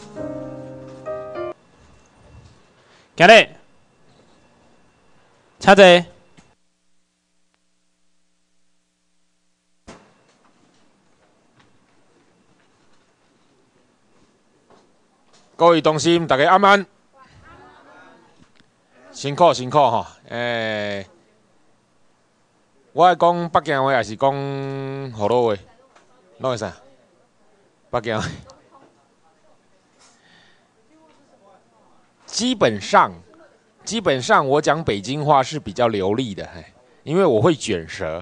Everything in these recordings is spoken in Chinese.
今日，请坐。各位同心，大家晚安。辛苦辛苦吼，我爱讲北京话，还是讲河洛话？拢会使。北京话。基本上我讲北京话是比较流利的，因为我会卷舌，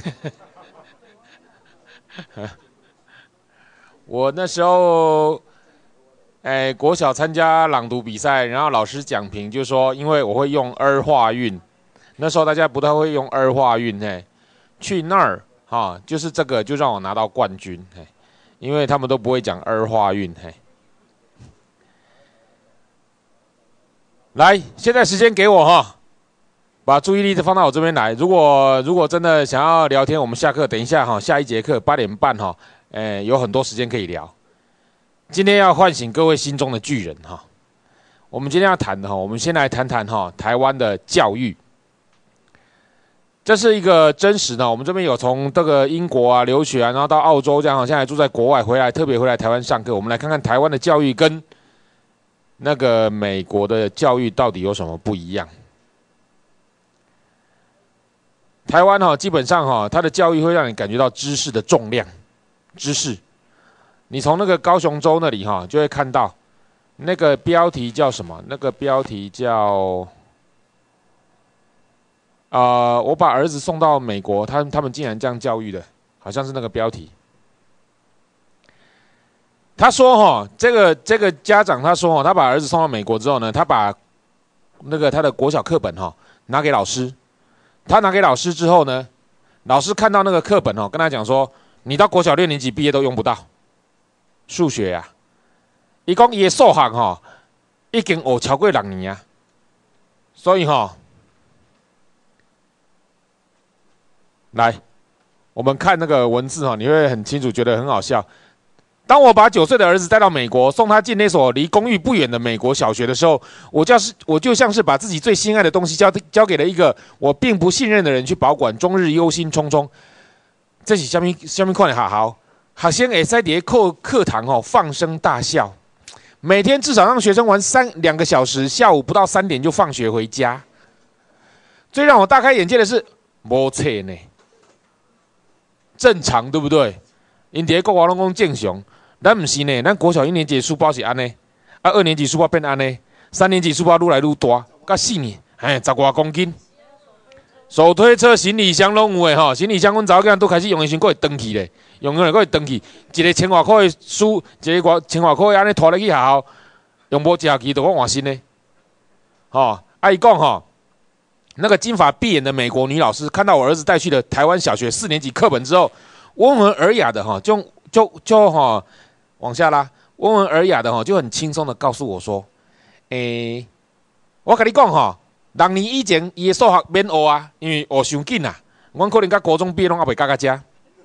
我那时候。国小参加朗读比赛，然后老师讲评就说，因为我会用儿化韵，那时候大家不太会用儿化韵，去那儿哈，就是这个就让我拿到冠军，因为他们都不会讲儿化韵，来，现在时间给我哈，把注意力放到我这边来。如果真的想要聊天，我们下课等一下哈，下一节课8点半哈，有很多时间可以聊。今天要唤醒各位心中的巨人哈，我们今天要谈的哈，我们先来谈谈哈台湾的教育。这是一个真实的，我们这边有从这个英国啊留学啊，然后到澳洲这样，现在住在国外回来，特别回来台湾上课。我们来看看台湾的教育跟那个美国的教育到底有什么不一样。台湾哈基本上哈，它的教育会让你感觉到知识的重量，知识。你从那个高雄州那里哈，就会看到那个标题叫什么？那个标题叫我把儿子送到美国，他们竟然这样教育的，好像是那个标题。他说哈，这个家长他说哈，他把儿子送到美国之后呢，他把那个他的国小课本哈拿给老师，他拿给老师之后呢，老师看到那个课本哦，跟他讲说，你到国小6年级毕业都用不到。数学啊，伊讲伊的数学吼，已经学超过6年啊，所以吼，来，我们看那个文字哈，你会很清楚，觉得很好笑。当我把9岁的儿子带到美国，送他进那所离公寓不远的美国小学的时候，我就像是把自己最心爱的东西交给了一个我并不信任的人去保管，终日忧心忡忡。这是什么款的学校？学生会使伫课堂放声大笑，每天至少让学生玩2个小时，下午不到3点就放学回家。最让我大开眼界的是，没错呢，正常对不对？因伫国外拢讲正常，咱不是呢，咱国小1年级的书包是安尼，2年级书包变安尼，3年级书包愈来愈大，到4年，10多公斤。手推车、行李箱拢有诶吼，行李箱阮查某囝都开始用的时候，佫会登去咧，用了佫会登去。一个1000多块的书，一个1000多块安尼拖入去学校，用无1学期就我换新的。伊讲吼，那个金发碧眼的美国女老师看到我儿子带去的台湾小学4年级课本之后，温文尔雅的哈，就哈往下拉，温文尔雅的哈，就很轻松的告诉我说，我跟你讲哈。6年以前，伊的数学免学啊，因为学伤紧啊。阮可能到高中毕业拢还袂到遮。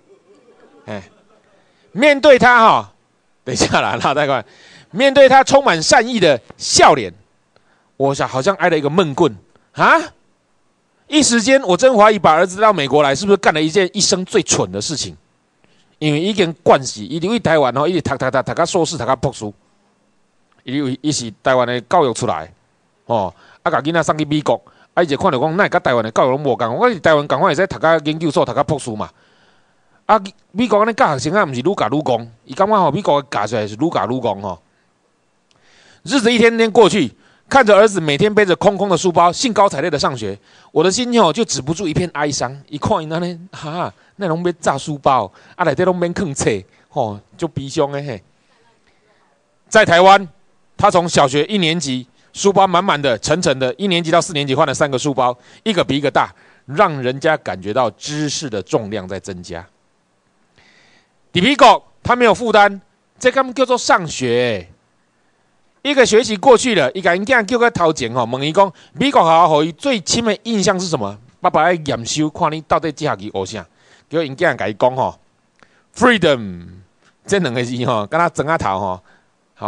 面对他哈，等一下啦，那再看。面对他充满善意的笑脸，我想好像挨了一个闷棍啊！一时间，我真怀疑把儿子带到美国来，是不是干了一件一生最蠢的事情？因为已经惯势，伊伫台湾吼，一直读到硕士，读到博士，伊是台湾的教育出来，哦。甲囡仔送去美国，伊就看到讲，哪甲台湾的教育拢无共？我是台湾共款会使读到研究所，读到博士嘛。美国安尼教学生啊，毋是愈教愈戆，伊感觉吼，美国教出来是愈教愈戆吼。日子一天天过去，看着儿子每天背着空空的书包，兴高采烈的上学，我的心就止不住一片哀伤。一看因安尼，那拢要炸书包，内底拢免藏册，吼，就悲伤的嘿。在台湾，他从小学1年级。书包满满的、沉沉的，1年级到4年级换了3个书包，一个比一个大，让人家感觉到知识的重量在增加。在美国，他没有负担，这他们叫做上学。1个学期过去了，伊甲因囝叫到头前吼，问伊讲，美国学校互伊最深的印象是什么？爸爸要验收，看你到底这学期学啥。结果因囝甲伊讲吼 ，freedom， 这2个字吼，敢若装头吼，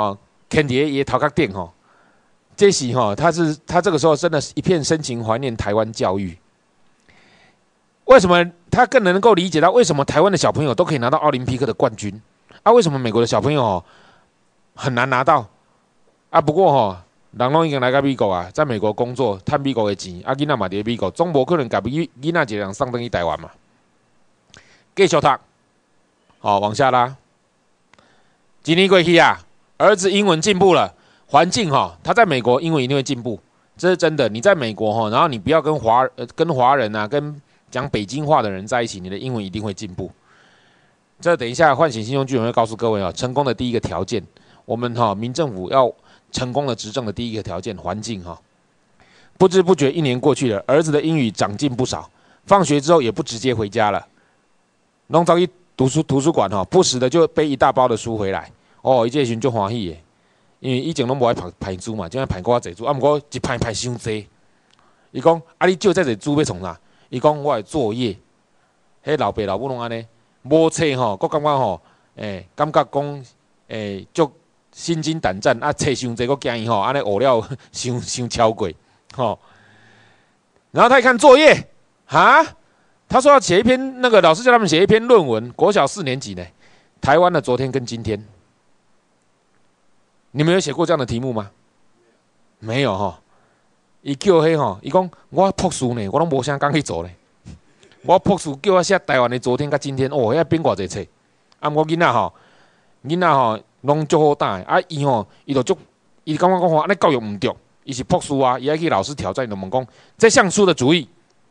肯爹也头壳顶吼，这时吼，他这个时候真的是一片深情怀念台湾教育。为什么他更能够理解到为什么台湾的小朋友都可以拿到奥林匹克的冠军啊？为什么美国的小朋友很难拿到啊？不过人拢已经来到美国啊，在美国工作，赚美国的钱，啊，囡仔嘛伫美国，总无可能甲囡仔一个人送回去台湾嘛。继续读，往下拉。几年过去啊，儿子英文进步了，环境他在美国英文一定会进步，这是真的。你在美国然后你不要跟华人啊，跟讲北京话的人在一起，你的英文一定会进步。这等一下唤醒信用巨人会告诉各位成功的第一个条件，我们民政府要成功的执政的第一个条件，环境不知不觉1年过去了，儿子的英语长进不少，放学之后也不直接回家了，弄到一图书馆不时的就背一大包的书回来。伊这时就欢喜的，因为以前拢无爱排书嘛，现在排过侪书，不过一排伤济。伊讲你借这侪书要创啥？伊讲我的作业，迄老爸老母拢安尼，无册佫感觉感觉讲足心惊胆战啊，册伤济，佫惊伊安尼学了伤超过然后他一看作业他说要写一篇老师叫他们写一篇论文，国小4年级呢，台湾的昨天跟今天。你们有写过这样的题目吗？没有伊叫伊讲我博士呢，我拢无啥工去做呢。我博士叫我写台湾的昨天甲今天，遐编偌济册。我囡仔拢足好打的伊就足，伊感觉讲安尼教育唔对，伊是博士啊，伊爱去老师挑战，就问讲这像素的主义，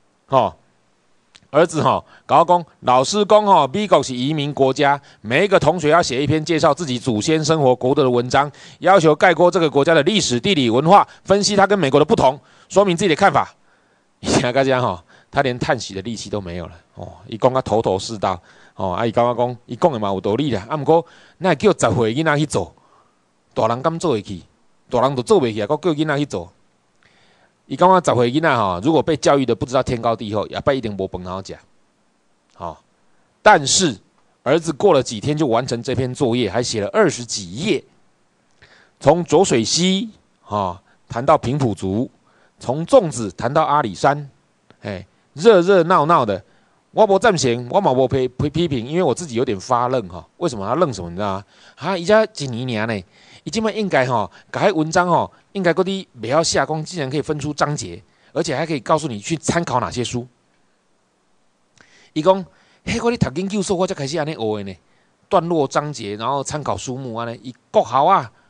儿子跟我讲，老师讲美国是移民国家，每一个同学要写一篇介绍自己祖先生活国度的文章，要求概括这个国家的历史、地理、文化，分析它跟美国的不同，说明自己的看法。现在这样他连叹息的力气都没有了伊讲他头头是道伊感觉讲伊讲的嘛有道理啦，不过那叫10岁囡仔去做，大人敢做会去？大人都做袂起，还叫囡仔去做。伊感觉10岁囡仔如果被教育的不知道天高地厚，也不一定无饭好食。但是儿子过了几天就完成这篇作业，还写了20几页，从浊水溪谈到平埔族，从粽子谈到阿里山，热热闹闹的。我无赞成，我嘛无批评，因为我自己有点发愣为什么他愣什么？你知道吗？伊才1年呢，伊今麦应该改文章应该嗰啲不要下工，竟然可以分出章节，而且还可以告诉你去参考哪些书。伊讲，我咧读研究所，我才开始安尼学的呢，段落章节，然后参考书目安尼。伊国校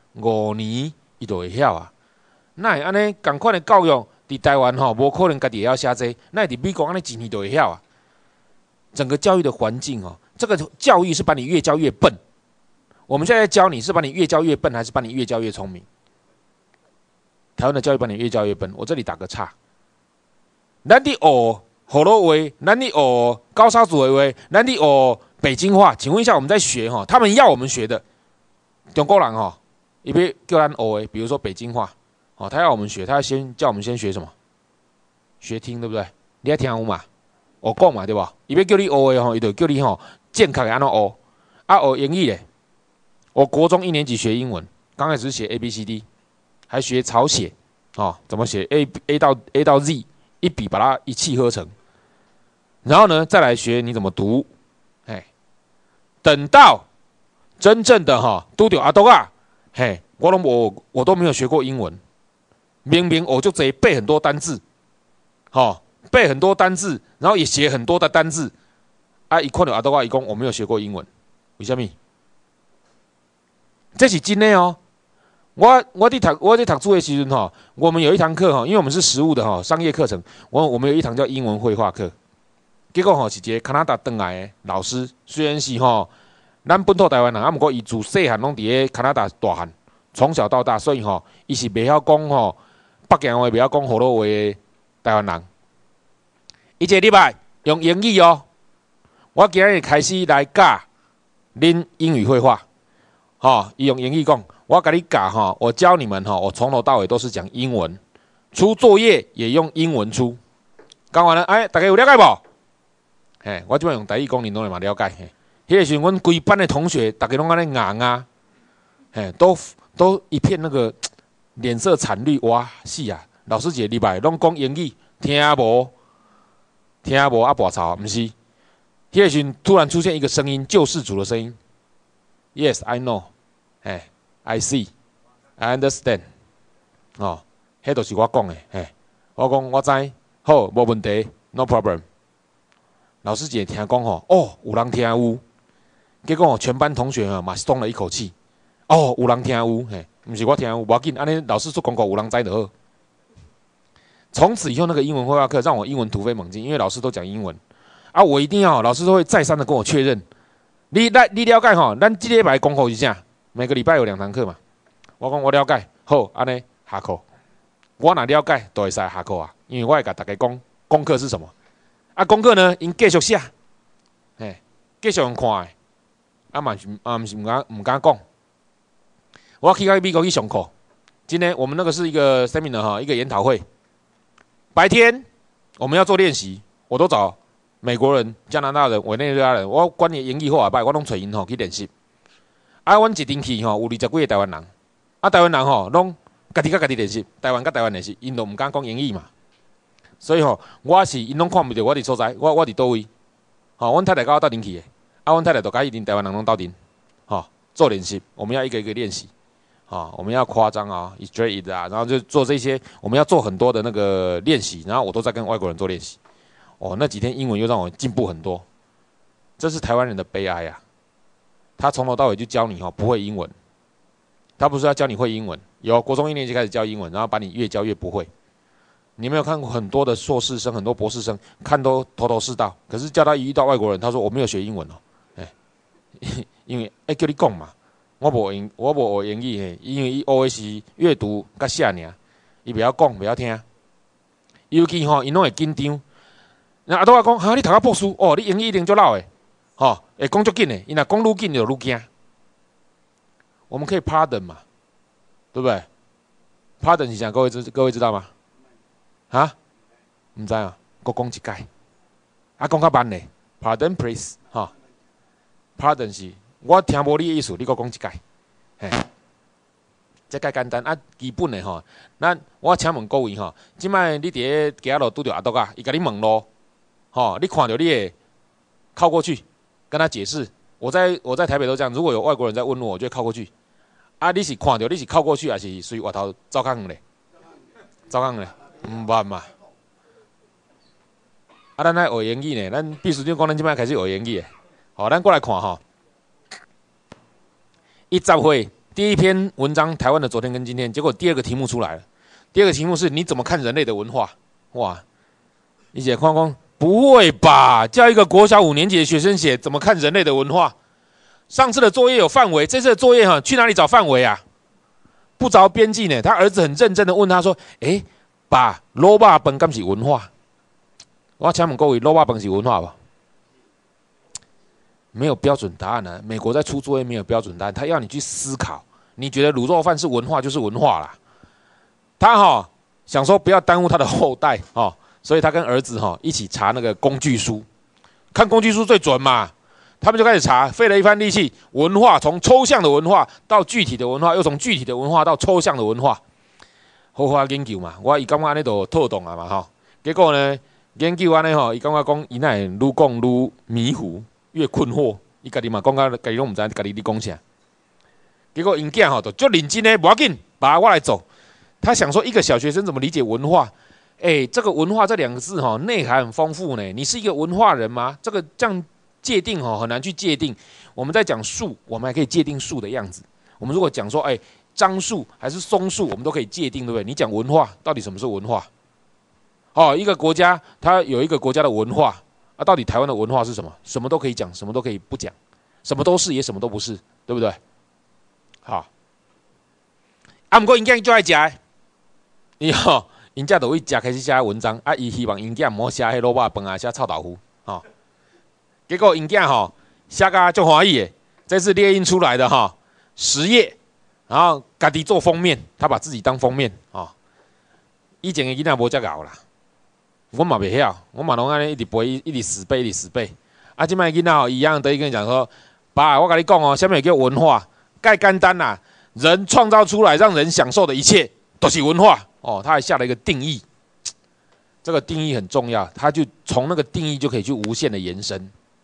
5年伊就会晓啊。那会安尼同款的教育，伫台湾无可能家己也要写这，那伫美国安尼1年就会晓啊。整个教育的环境这个教育是把你越教越笨。我们现在教你是把你越教越笨，还是把你越教越聪明？台湾的教育把你越教越笨。我这里打个岔。咱伫学河洛话，咱伫学高沙族的话，咱伫学北京话。请问一下，我们在学他们要我们学的中国人伊要叫咱学的，比如说北京话他要我们学，他要先叫我们先学什么？学听，对不对？你爱听有嘛？我讲嘛，对吧？伊要叫你学的伊就叫你正确的安怎学学英语嘞。我国中1年级学英文，刚开始是写 ABCD， 还学草写怎么写 A 到 Z， 一笔把它一气呵成。然后呢，再来学你怎么读。等到真正的拄到阿东我都没有学过英文，明明我就得背很多单字，背很多单字，然后也写很多的单字。一看到阿东伊讲我没有学过英文，为什么？这是真的我在读书的时阵我们有一堂课因为我们是实务的商业课程，我们有一堂叫英文绘画课。结果是一个加拿大回来的老师，虽然是咱本土台湾人，不过伊自细汉拢伫咧加拿大大汉，从小到大，所以伊是袂晓讲北京话，袂晓讲河洛话的台湾人。伊一个礼拜用英语我今日开始来教恁英语绘画。伊用英语讲，我跟你教我教你们我从头到尾都是讲英文，出作业也用英文出。讲完了，大家有了解无？我即摆用台语讲，恁拢嘛了解。迄个时阵，阮规班的同学，大家拢安尼硬都都一片那个脸色惨绿。哇，是啊，老师一个礼拜拢讲英语，听无啊，跋草，不是。迄个时阵突然出现一个声音，救世主的声音。Yes, I know. I see. I understand. 哦，迄就是我讲的。我讲我知，好，无问题 ，no problem。老师姐听讲吼，哦，有人听有，结果全班同学嘛松了一口气。哦，有人听有，不是我听有，无要紧，安尼老师做功课有人知就好。从此以后，那个英文绘画课让我英文突飞猛进，因为老师都讲英文啊，我一定要，老师都会再三的跟我确认。你了解吼？咱这礼拜功课是啥？每个礼拜有2堂课嘛。我讲我了解，好，安尼下课。我若了解，就会使下课啊，因为我会甲大家讲功课是什么。啊，功课呢，因继续写，继续用看的。啊，毋是唔敢讲。我去到美国去上课，今天我们那个是一个 seminar 哈，一个研讨会。白天我们要做练习，我都找美国人、加拿大人、委内瑞拉人，我管你英语好啊歹，我拢找因吼去练习。啊，阮一阵去吼有20几个台湾人，啊，台湾人吼拢家己甲家己练习，台湾甲台湾练习，因都毋敢讲英语嘛。所以吼，我是因拢看不着我伫所在，我伫倒位。吼，阮太太甲我斗阵去的，啊，阮太太就甲伊阵台湾人拢斗阵，吼，做练习，我们要一个一个练习。我们要夸张啊 ，straight 啊，然后就做这些，我们要做很多的那个练习，然后我都在跟外国人做练习。哦，那几天英文又让我进步很多，这是台湾人的悲哀啊！他从头到尾就教你不会英文，他不是要教你会英文，有国中1年级开始教英文，然后把你越教越不会。你没有看过很多的硕士生、很多博士生，看都头头是道，可是叫他一遇到外国人，他说我没有学英文哦，因为叫你讲嘛。我无学英语因为伊学的是阅读甲写尔，伊袂晓讲，袂晓听。尤其因拢会紧张。那阿拄仔讲，哈，你读到博士，哦，你英语一定足老的，会讲足紧的。伊若讲愈紧就愈惊。我们可以 pardon 嘛，对不对 ？pardon 是啥？各位知道吗？啊？唔知啊，搁讲一解。啊，讲较慢嘞 ，pardon please，pardon 是。我听无你的意思，你给我讲一解，这介简单啊，基本的吼。咱我请问各位吼，即摆你伫咧街路拄着阿独啊，伊甲你问路，你看到你会靠过去跟他解释。我在台北都这样，如果有外国人在问路，我就会靠过去。啊，你是看到你是靠过去，还是随外头走空咧？走空咧，唔捌嘛。啊，咱来学英语呢，咱秘书长讲咱即摆开始学英语的，好，咱过来看吼。一集会第一篇文章，台湾的昨天跟今天，结果第2个题目出来了。第2个题目是你怎么看人类的文化？哇！你写框框不会吧？叫一个国小5年级的学生写怎么看人类的文化？上次的作业有范围，这次的作业去哪里找范围啊？不着边际呢。他儿子很认真的问他说：“爸，卤肉饭敢是文化？”我请问各位，卤肉饭是文化吧？没有标准答案呢。美国在出作业没有标准答案，他要你去思考。你觉得卤肉饭是文化就是文化啦。他想说不要耽误他的后代所以他跟儿子一起查那个工具书，看工具书最准嘛。他们就开始查，费了一番力气，文化从抽象的文化到具体的文化，又从具体的文化到抽象的文化，好好研究嘛。我伊感觉安尼就透懂了嘛结果呢，研究安尼伊感觉讲伊那愈讲愈迷糊。越困惑，伊家己嘛讲到家己拢唔知，家己你讲啥？结果因囝就足认真的，无要紧，爸我来做。他想说，一个小学生怎么理解文化？这个文化这2个字内涵很丰富呢。你是一个文化人吗？这个这样界定很难去界定。我们在讲树，我们还可以界定树的样子。我们如果讲说，樟树还是松树，我们都可以界定，对不对？你讲文化，到底什么是文化？一个国家它有一个国家的文化。到底台湾的文化是什么？什么都可以讲，什么都可以不讲，什么都是也什么都不是，对不对？好，不过因囝就爱食，因家就为食开始写文章，伊希望因囝唔好写迄卤肉饭写臭豆腐，结果因囝写甲足欢喜的，这次列印出来的10页，然后家己做封面，他把自己当封面以前的囡仔无遮熬啦。我嘛袂晓，我嘛拢安尼一直背，一直死背，一直死背。即摆囡仔一样，等于跟你讲说，爸，我跟你讲什么叫文化？介简单啦！ 人创造出来让人享受的一切都是文化哦。他还下了一个定义，这个定义很重要，他就从那个定义就可以去无限的延伸。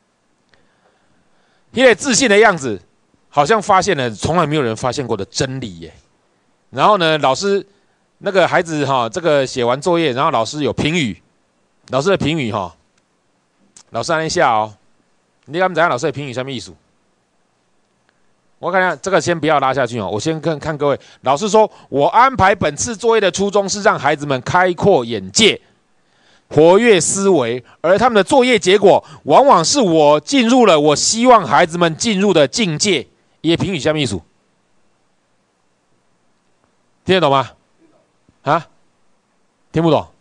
因为自信的样子，好像发现了从来没有人发现过的真理耶。然后呢，老师那个孩子哈，这个写完作业，然后老师有评语，老师的评语哈，老师按一下哦，你敢知道老师的评语什么意思？我看看这个先不要拉下去哦，我先看各位。老师说，我安排本次作业的初衷是让孩子们开阔眼界，活跃思维，而他们的作业结果往往是我进入了我希望孩子们进入的境界。也评语什么意思？听得懂吗？啊？听不懂？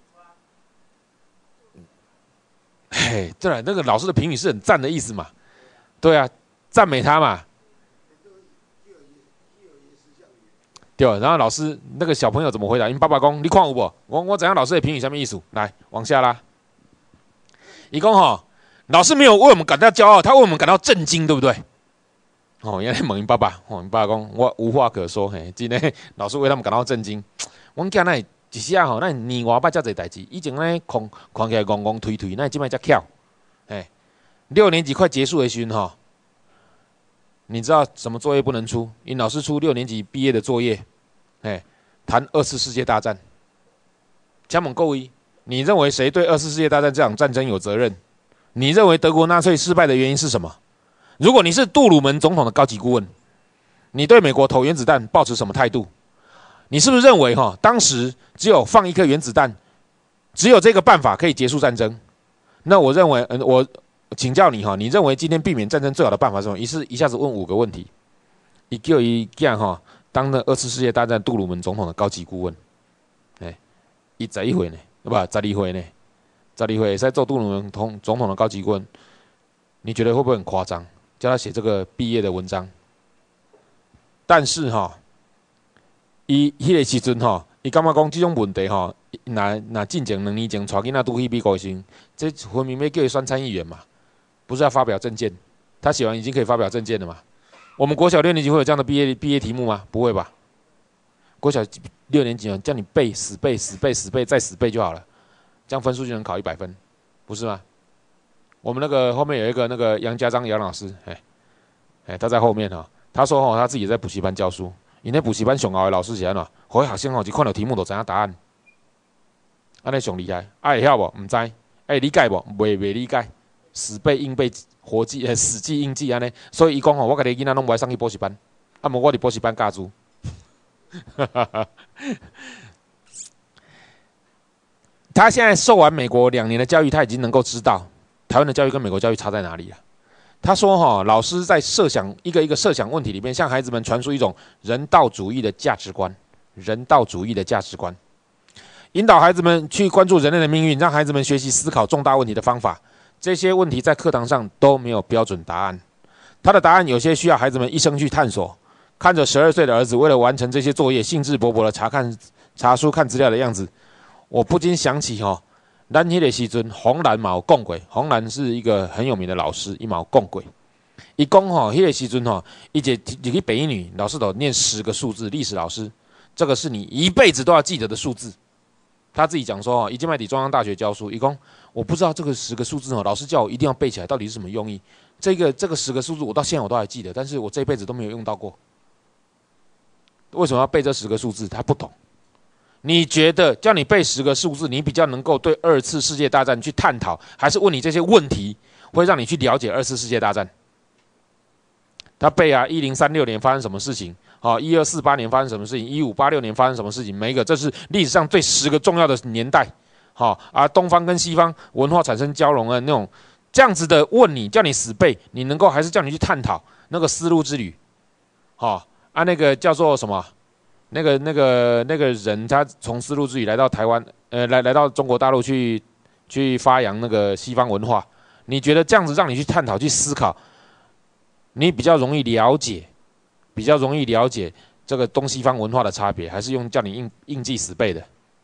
嘿，对了，那个老师的评语是很赞的意思嘛？对啊，赞美他嘛。对，然后老师那个小朋友怎么回答？因为爸爸讲，你看有无？我怎样？老师的评语什么意思？来，往下拉。一共哈，老师没有为我们感到骄傲，他为我们感到震惊，对不对？哦，原来问因爸爸，哦，因爸爸讲，我无话可说，嘿，真的，老师为他们感到震惊。我囝那一时啊吼，那年外捌遮侪代志，以前咧看起来戆戆推推，那即摆才巧，哎，6年级快结束的时候，你知道什么作业不能出？因老师出6年级毕业的作业，哎，谈2次世界大战。请问各位，你认为谁对2次世界大战这场战争有责任？你认为德国纳粹失败的原因是什么？如果你是杜鲁门总统的高级顾问，你对美国投原子弹抱持什么态度？你是不是认为当时只有放1颗原子弹，只有这个办法可以结束战争？那我认为，我请教你你认为今天避免战争最好的办法是什么？一下子问5个问题，他叫他囝当了2次世界大战杜鲁门总统的高级顾问，他11岁呢，不12岁呢，12岁在做杜鲁门总统的高级顾问，你觉得会不会很夸张？叫他写这个毕业的文章，但是伊迄个时阵伊感觉讲这种问题那进前2年前带囡仔拄去美国时，这分明要叫伊选参议员嘛，不是要发表政见？他写完已经可以发表政见了嘛？我们国小6年级会有这样的毕业题目吗？不会吧？国小6年级叫你背死背死背死背再死背就好了，这样分数就能考100分，不是吗？我们那个后面有一个那个杨家章杨老师，他在后面他说他自己在补习班教书，因为补习班上好的老师是安怎？好学生一看到题目就知影答案，安尼上厉害。会晓无？唔知。理解无？未理解。死背硬背活记死记硬记安尼，所以伊讲我家己囡仔拢不爱上去补习班，啊无我伫补习班教书。他现在受完美国2年的教育，他已经能够知道台湾的教育跟美国教育差在哪里了。他说老师在设想一个设想问题里面，向孩子们传输一种人道主义的价值观，引导孩子们去关注人类的命运，让孩子们学习思考重大问题的方法。这些问题在课堂上都没有标准答案，他的答案有些需要孩子们一生去探索。看着12岁的儿子为了完成这些作业，兴致勃勃的查书看资料的样子，我不禁想起咱迄个时阵，洪兰嘛有讲过，洪兰是一个很有名的老师，伊嘛有讲过。伊讲迄个时阵伊入去北一女，老师都念10个数字，历史老师，这个是你一辈子都要记得的数字。他自己讲说伊现在在中央大学教书，伊讲我不知道这个10个数字老师叫我一定要背起来，到底是什么用意？这个10个数字我到现在我都还记得，但是我这一辈子都没有用到过。为什么要背这10个数字？他不懂。你觉得叫你背10个数字，你比较能够对2次世界大战去探讨，还是问你这些问题会让你去了解2次世界大战？他背1036年发生什么事情，1248年发生什么事情，1586年发生什么事情，每一个这是历史上最10个重要的年代，东方跟西方文化产生交融的那种，这样子的问你，叫你死背，你能够还是叫你去探讨那个丝路之旅，那个叫做什么？那个人，他从丝路之旅来到台湾，来到中国大陆去发扬那个西方文化。你觉得这样子让你去探讨、去思考，你比较容易了解这个东西方文化的差别，还是用叫你硬记死背的？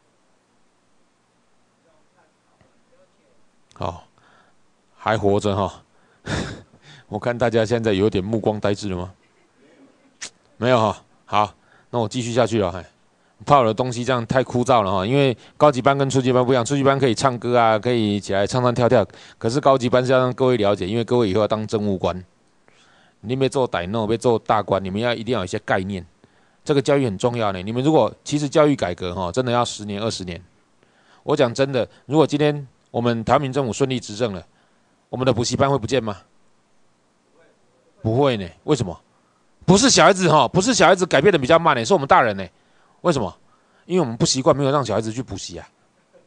还活着我看大家现在有点目光呆滞了吗？没有好，那我继续下去了。怕我的东西这样太枯燥了哈，因为高级班跟初级班不一样，初级班可以唱歌啊，可以起来唱唱跳跳，可是高级班是要让各位了解，因为各位以后要当政务官，你们要做大诺，要做大官，你们一定要有一些概念，这个教育很重要呢。你们如果其实教育改革哈，真的要10年20年。我讲真的，如果今天我们台湾民政府顺利执政了，我们的补习班会不见吗？不会呢，为什么？不是小孩子哈，不是小孩子改变的比较慢呢，是我们大人呢。为什么？因为我们不习惯，没有让小孩子去补习啊，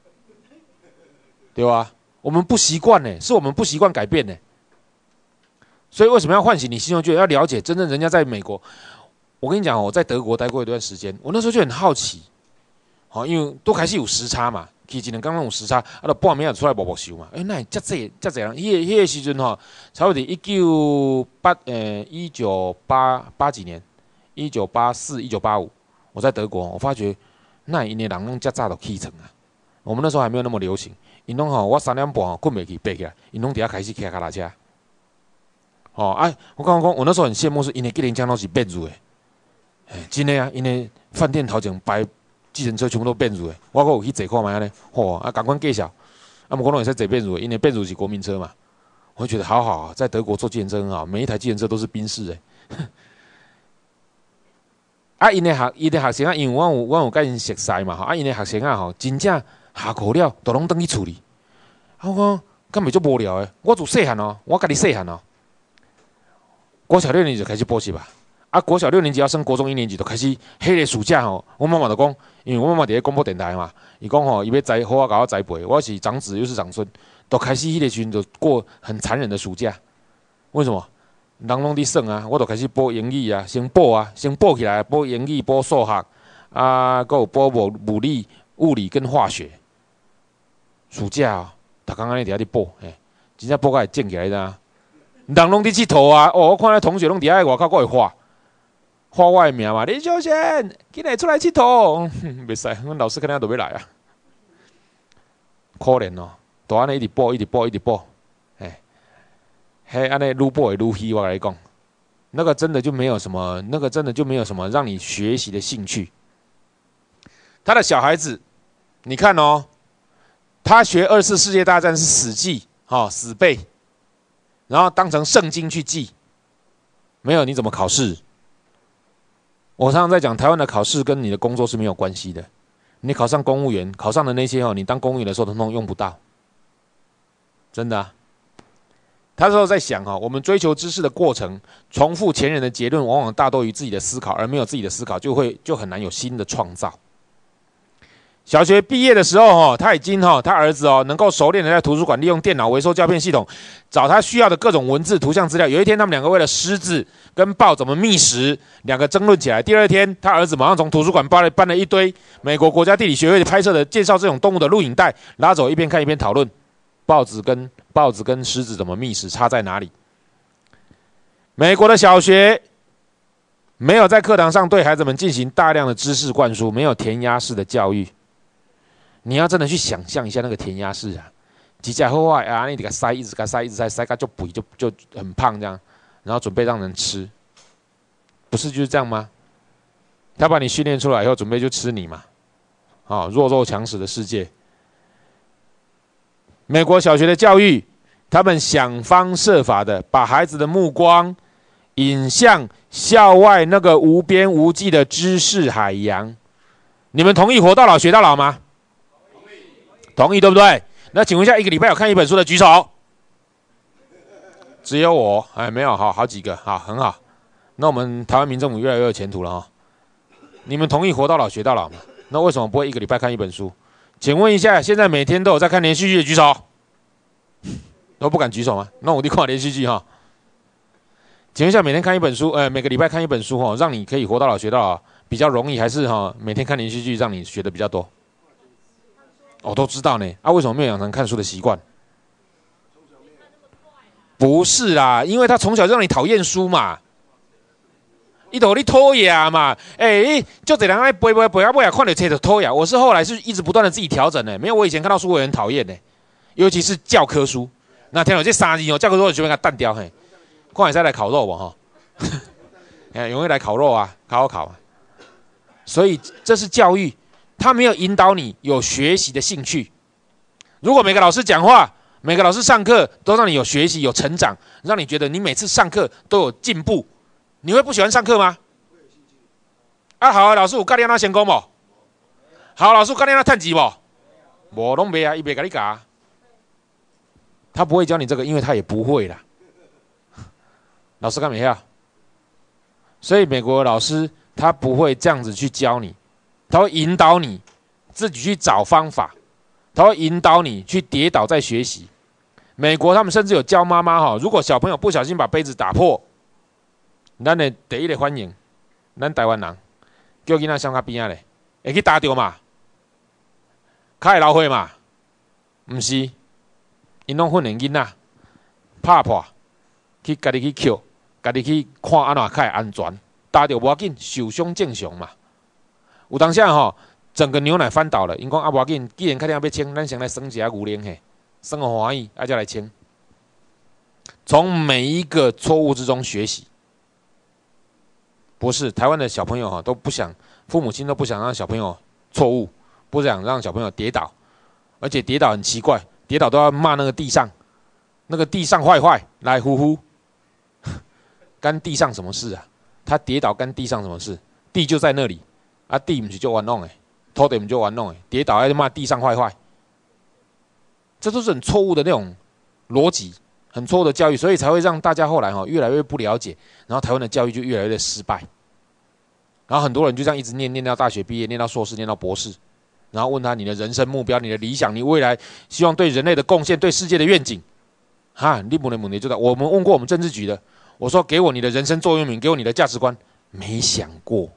对吧？我们不习惯呢，是我们不习惯改变呢。所以为什么要唤醒你心中觉得要了解真正人家在美国？我跟你讲，我在德国待过一段时间，我那时候就很好奇，好，因为都开始有时差嘛，其实刚刚有时差，就半暝出来默默想嘛，那这人，迄个时阵吼，差不多1980几年，1984、1985。我在德国，我发觉那因的人拢遮早就起床啊。我们那时候还没有那么流行，因拢吼我3点半困袂去爬起来，因拢伫遐开始骑脚踏车。我刚讲，我那时候很羡慕，是因的机车都是变入的，真的啊，因的饭店头前摆计程车全部都变入的，我阁有去坐看卖咧，赶快介绍，我拢会使坐变入的，因为变入是国民车嘛，我就觉得好好，在德国坐计程车很好，每一台计程车都是宾士的。因的学生啊，因为我有甲因熟识嘛，因的学生啊吼，真正下课了都拢转去厝里。我讲敢袂足无聊的，我自细汉哦，我家己细汉哦，国小6年级就开始补习吧。国小6年级要升国中1年级，就开始迄个暑假吼，我妈妈就讲，因为我妈妈伫咧广播电台嘛，伊讲吼，伊要栽好甲我栽培，我是长子又是长孙，都开始迄个时阵就过很残忍的暑假。为什么？人拢伫耍啊，我就开始补英语啊，先补起来，补英语、补数学啊，还有补物理、物理跟化学。暑假哦，逐工安尼伫遐咧补，真正补甲会正起来的。人拢伫佚佗啊，我看咧同学拢伫遐外口，佫会画我的名嘛，林修贤，今日出来佚佗，袂使，阮老师肯定都要来啊。可怜哦，都安尼一直补。安尼愈补会愈虚，我跟你讲，那个真的就没有什么，让你学习的兴趣。他的小孩子，你看哦，他学2次世界大战是死记，死背，然后当成圣经去记，没有你怎么考试？我常常在讲，台湾的考试跟你的工作是没有关系的。你考上公务员，考上的那些你当公务员的时候，统统用不到，真的啊。他那时候在想我们追求知识的过程，重复前人的结论，往往大多于自己的思考，而没有自己的思考，就很难有新的创造。小学毕业的时候他已经他儿子能够熟练的在图书馆利用电脑回收胶片系统，找他需要的各种文字、图像资料。有一天，他们两个为了狮子跟豹怎么觅食，两个争论起来。第二天，他儿子马上从图书馆搬了一堆美国国家地理学会拍摄的介绍这种动物的录影带，拉走一边看一边讨论。豹子跟狮子怎么觅食，差在哪里？美国的小学没有在课堂上对孩子们进行大量的知识灌输，没有填鸭式的教育。你要真的去想象一下那个填鸭式啊，几家后外啊，你给它塞，一直给它塞，一直塞个就补就很胖这样，然后准备让人吃，不是就是这样吗？他把你训练出来以后，准备就吃你嘛，弱肉强食的世界。美国小学的教育，他们想方设法的把孩子的目光引向校外那个无边无际的知识海洋。你们同意活到老学到老吗？同意，对不对？那请问一下，一个礼拜有看一本书的举手？只有我，没有，好几个，好，很好。那我们台湾民政府越来越有前途了你们同意活到老学到老吗？那为什么不会一个礼拜看一本书？请问一下，现在每天都有在看连续剧的举手，都不敢举手吗？那我得看连续剧请问一下，每天看一本书，每个礼拜看一本书让你可以活到老学到老，比较容易，还是每天看连续剧让你学的比较多？我都知道呢，为什么没有养成看书的习惯？不是啦，因为他从小就让你讨厌书嘛。伊都你偷牙嘛，就这人爱背啊背啊，看到册就偷牙。我是后来是一直不断的自己调整的，没有我以前看到书我也很讨厌的，尤其是教科书。那听到这3字教科书我就给它淡掉看会使来烤肉无用意来烤肉啊，烤。 所以这是教育，他没有引导你有学习的兴趣。如果每个老师讲话，每个老师上课都让你有学习、有成长，让你觉得你每次上课都有进步，你会不喜欢上课吗？啊，好，老师有教你怎成功无？好，老师有教你怎赚钱无？无拢袂啊，伊袂甲你教。他不会教你这个，因为他也不会啦。老师干没呀？所以美国的老师他不会这样子去教你，他会引导你自己去找方法，他会引导你去跌倒再学习。美国他们甚至有教妈妈如果小朋友不小心把杯子打破，咱的第一个反应，咱台湾人叫囡仔上较边仔咧，会去打掉嘛？较会流血嘛？唔是，因拢训练囡仔拍破，去家己去捡，家己去看安怎较会安全，打掉无要紧，受伤正常嘛。有当时整个牛奶翻倒了，因讲无要紧，既然确定要清，咱先来生一下牛奶嘿。生活欢喜，再来清。从每一个错误之中学习，不是台湾的小朋友都不想，父母亲都不想让小朋友错误，不想让小朋友跌倒，而且跌倒很奇怪，跌倒都要骂那个地上，那个地上坏，来呼呼，干地上什么事啊？他跌倒干地上什么事？地就在那里，啊地不是就玩弄诶，土地不就玩弄诶，跌倒还骂地上坏。这都是很错误的那种逻辑，很错误的教育，所以才会让大家后来越来越不了解，然后台湾的教育就越来越失败。然后很多人就这样一直念到大学毕业，念到硕士，念到博士，然后问他你的人生目标、你的理想、你未来希望对人类的贡献、对世界的愿景，你不能就在我们问过我们政治局的，我说给我你的人生座右铭，给我你的价值观，没想过，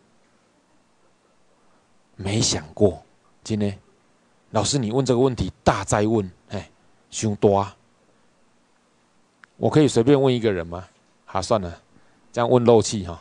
今天老师你问这个问题大在问。太多，我可以随便问一个人吗？算了，这样问漏气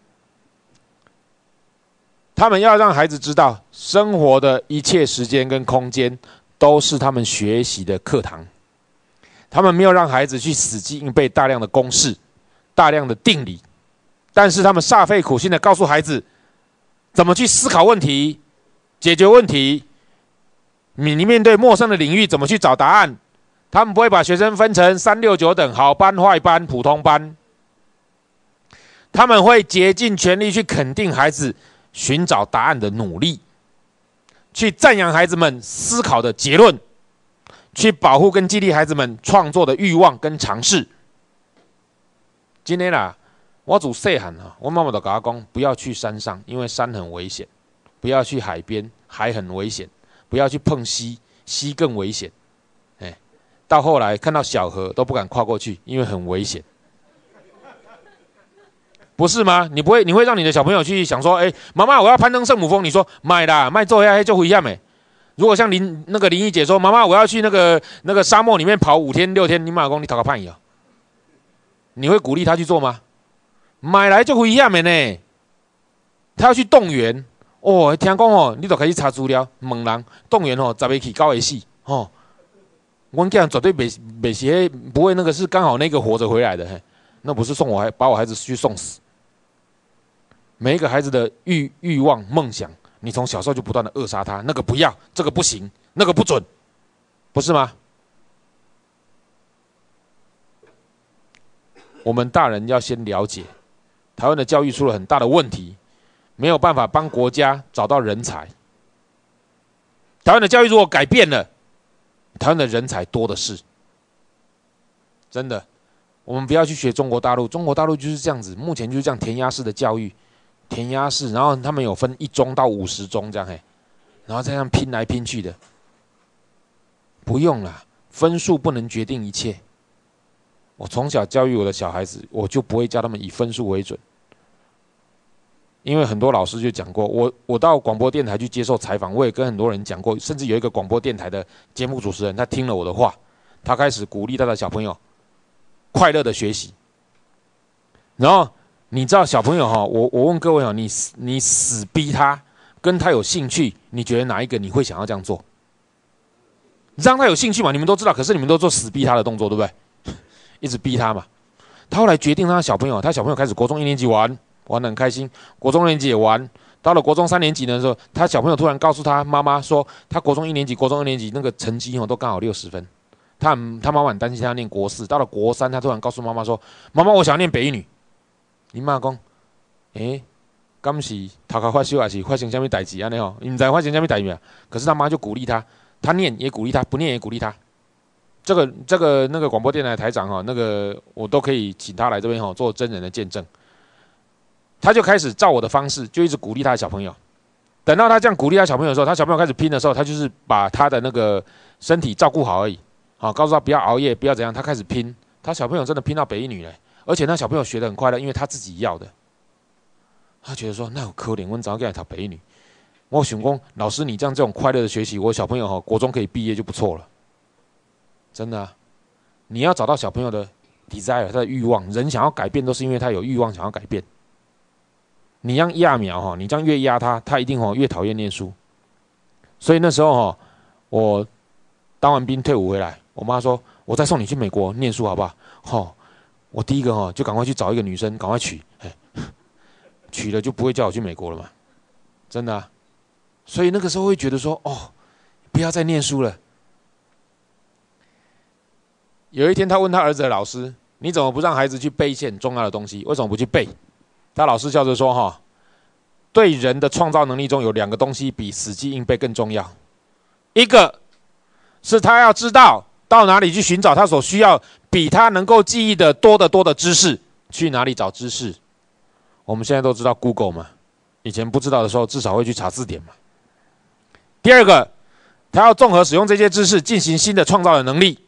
他们要让孩子知道，生活的一切时间跟空间都是他们学习的课堂。他们没有让孩子去死记硬背大量的公式、大量的定理，但是他们煞费苦心的告诉孩子怎么去思考问题、解决问题。你面对陌生的领域怎么去找答案？他们不会把学生分成3、6、9等，好班、坏班、普通班。他们会竭尽全力去肯定孩子寻找答案的努力，去赞扬孩子们思考的结论，去保护跟激励孩子们创作的欲望跟尝试。今天我自细汉我妈妈都跟我讲，不要去山上，因为山很危险；不要去海边，海很危险；不要去碰溪，溪更危险。到后来看到小河都不敢跨过去，因为很危险，不是吗？你会让你的小朋友去想说，妈妈我要攀登圣母峰，你说买啦，卖做下就危险没？如果像林怡姐说，妈妈我要去那个沙漠里面跑5天6天，你妈讲你讨个叛逆你会鼓励他去做吗？买来就危险的呢，他要去动员听讲你就开始查资料，问人动员10个去9个死我囝绝对没些不会那个是刚好那个活着回来的，那不是把我孩子去送死。每一个孩子的欲望梦想，你从小时候就不断的扼杀他，那个不要，这个不行，那个不准，不是吗？我们大人要先了解，台湾的教育出了很大的问题，没有办法帮国家找到人才。台湾的教育如果改变了，台湾的人才多的是，真的。我们不要去学中国大陆，中国大陆就是这样子，目前就是这样填鸭式的教育，填鸭式，然后他们有分1中到50中这样然后这样拼来拼去的。不用啦，分数不能决定一切。我从小教育我的小孩子，我就不会教他们以分数为准。因为很多老师就讲过，我到广播电台去接受采访，我也跟很多人讲过，甚至有一个广播电台的节目主持人，他听了我的话，他开始鼓励他的小朋友快乐的学习。然后你知道小朋友我问各位你死逼他，跟他有兴趣，你觉得哪一个你会想要这样做？让他有兴趣嘛，你们都知道，可是你们都做死逼他的动作，对不对？一直逼他嘛。他后来决定让他小朋友开始国中1年级玩得很开心，国中2年级也玩， 到了国中3年级的时候，他小朋友突然告诉他妈妈说，他国中1年级、国中2年级那个成绩都刚好60分。他妈妈很担心他念国4，到了国3，他突然告诉妈妈说：“妈妈，我想要念北一女。”你妈讲：“敢是头壳发烧还是发生什么代志安尼吼？你唔知发生什么代志啊？”可是他妈就鼓励他，他念也鼓励他，不念也鼓励他。这个那个广播电台台长哈，那个我都可以请他来这边哈做真人的见证。他就开始照我的方式，就一直鼓励他的小朋友。等到他这样鼓励他小朋友的时候，他小朋友开始拼的时候，他就是把他的那个身体照顾好而已。好，告诉他不要熬夜，不要怎样。他开始拼，他小朋友真的拼到北一女了，而且那小朋友学得很快乐，因为他自己要的。他觉得说，那有可怜，我早给他读北一女。我想说，老师你这种快乐的学习，我小朋友国中可以毕业就不错了。真的啊，你要找到小朋友的 desire， 他的欲望，人想要改变都是因为他有欲望想要改变。你让揠苗你这样越压他，他一定越讨厌念书。所以那时候我当完兵退伍回来，我妈说：“我再送你去美国念书好不好？”我第一个就赶快去找一个女生，赶快娶，娶了就不会叫我去美国了嘛，真的啊。所以那个时候会觉得说：“不要再念书了。”有一天，他问他儿子的老师：“你怎么不让孩子去背一些很重要的东西？为什么不去背？”他老师笑着说：“对人的创造能力中有2个东西比死记硬背更重要。一个是他要知道到哪里去寻找他所需要比他能够记忆的多的知识，去哪里找知识。我们现在都知道 Google 嘛，以前不知道的时候至少会去查字典嘛。第二个，他要综合使用这些知识进行新的创造的能力。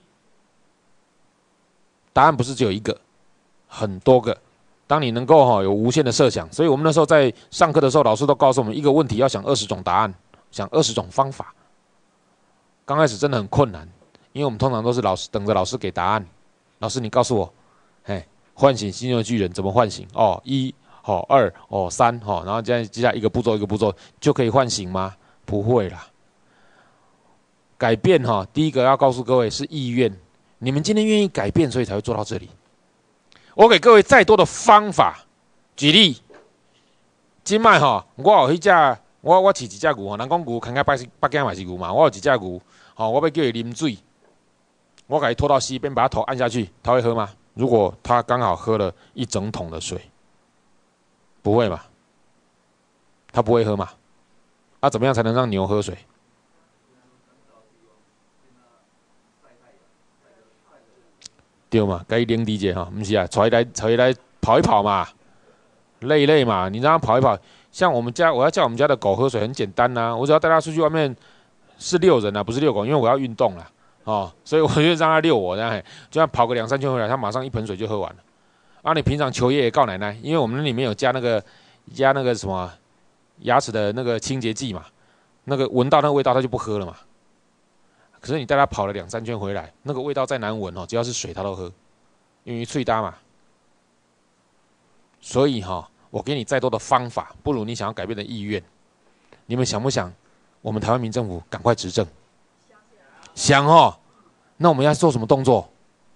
答案不是只有一个，很多个。当你能够有无限的设想，所以我们那时候在上课的时候，老师都告诉我们，一个问题要想20种答案，想20种方法。刚开始真的很困难，因为我们通常都是等着老师给答案。老师，你告诉我，唤醒心中的巨人怎么唤醒？1、2、3，然后接下来一个步骤一个步骤就可以唤醒吗？不会啦。改变第一个要告诉各位是意愿，你们今天愿意改变，所以才会做到这里。我给各位再多的方法，举例，今麦我有迄只，我饲一只牛人讲牛看起北京嘛是牛嘛，我有一只牛，我要叫伊啉水，我给伊拖到溪边，把它头按下去，它会喝吗？如果它刚好喝了1整桶的水，不会嘛？它不会喝嘛？怎么样才能让牛喝水？对嘛，该拎理解不是啊，带伊来跑一跑嘛，累嘛，你让它跑一跑。像我要叫我们家的狗喝水很简单呐，我只要带它出去外面，是遛人啊，不是遛狗，因为我要运动啦，所以我就让它遛我，这样就算跑个2-3圈回来，它马上1盆水就喝完了。你平常求爷爷告奶奶，因为我们那里面有加那个什么牙齿的那个清洁剂嘛，那个闻到那个味道它就不喝了嘛。可是你带它跑了2-3圈回来，那个味道再难闻只要是水它都喝，因为脆搭嘛。所以我给你再多的方法，不如你想要改变的意愿。你们想不想我们台湾民政府赶快执政？想那我们要做什么动作？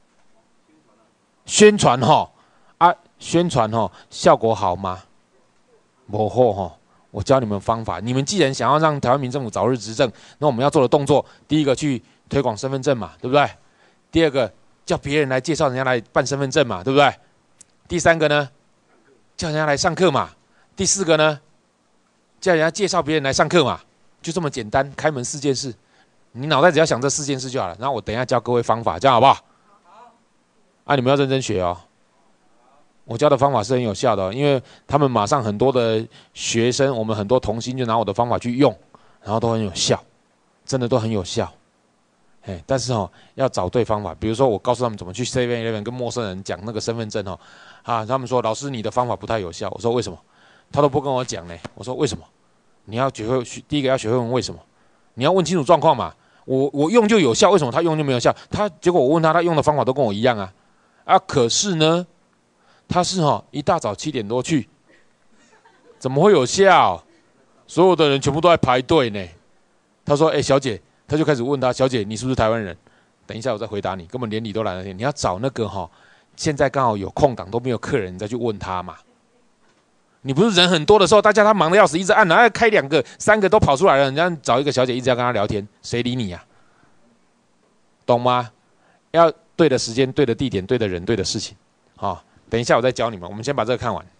宣传宣传效果好吗？不好我教你们方法。你们既然想要让台湾民政府早日执政，那我们要做的动作，第一个去推广身份证嘛，对不对？第二个叫别人来介绍人家来办身份证嘛，对不对？第三个呢，叫人家来上课嘛。第4个呢，叫人家介绍别人来上课嘛，就这么简单，开门4件事。你脑袋只要想这4件事就好了。然后我等一下教各位方法，这样好不好？你们要认真学我教的方法是很有效的因为他们马上很多的学生，我们很多同心就拿我的方法去用，然后都很有效，真的都很有效。但是要找对方法。比如说我告诉他们怎么去 7-Eleven 跟陌生人讲那个身份证他们说老师你的方法不太有效。我说为什么？他都不跟我讲呢。我说为什么？你要学会第一个要学会问为什么，你要问清楚状况嘛。我用就有效，为什么他用就没有效？结果我问他用的方法都跟我一样可是呢，他是一大早7点多去，怎么会有效？所有的人全部都在排队呢。他说：“小姐。”他就开始问他：“小姐，你是不是台湾人？”等一下我再回答你，根本连理都懒得听。你要找那个现在刚好有空档都没有客人，你再去问他嘛。 你不是人很多的时候，大家他忙得要死，一直按，然后开2个、3个都跑出来了，人家找一个小姐一直要跟他聊天，谁理你呀？懂吗？要对的时间、对的地点、对的人、对的事情。好，等一下我再教你们。我们先把这个看完。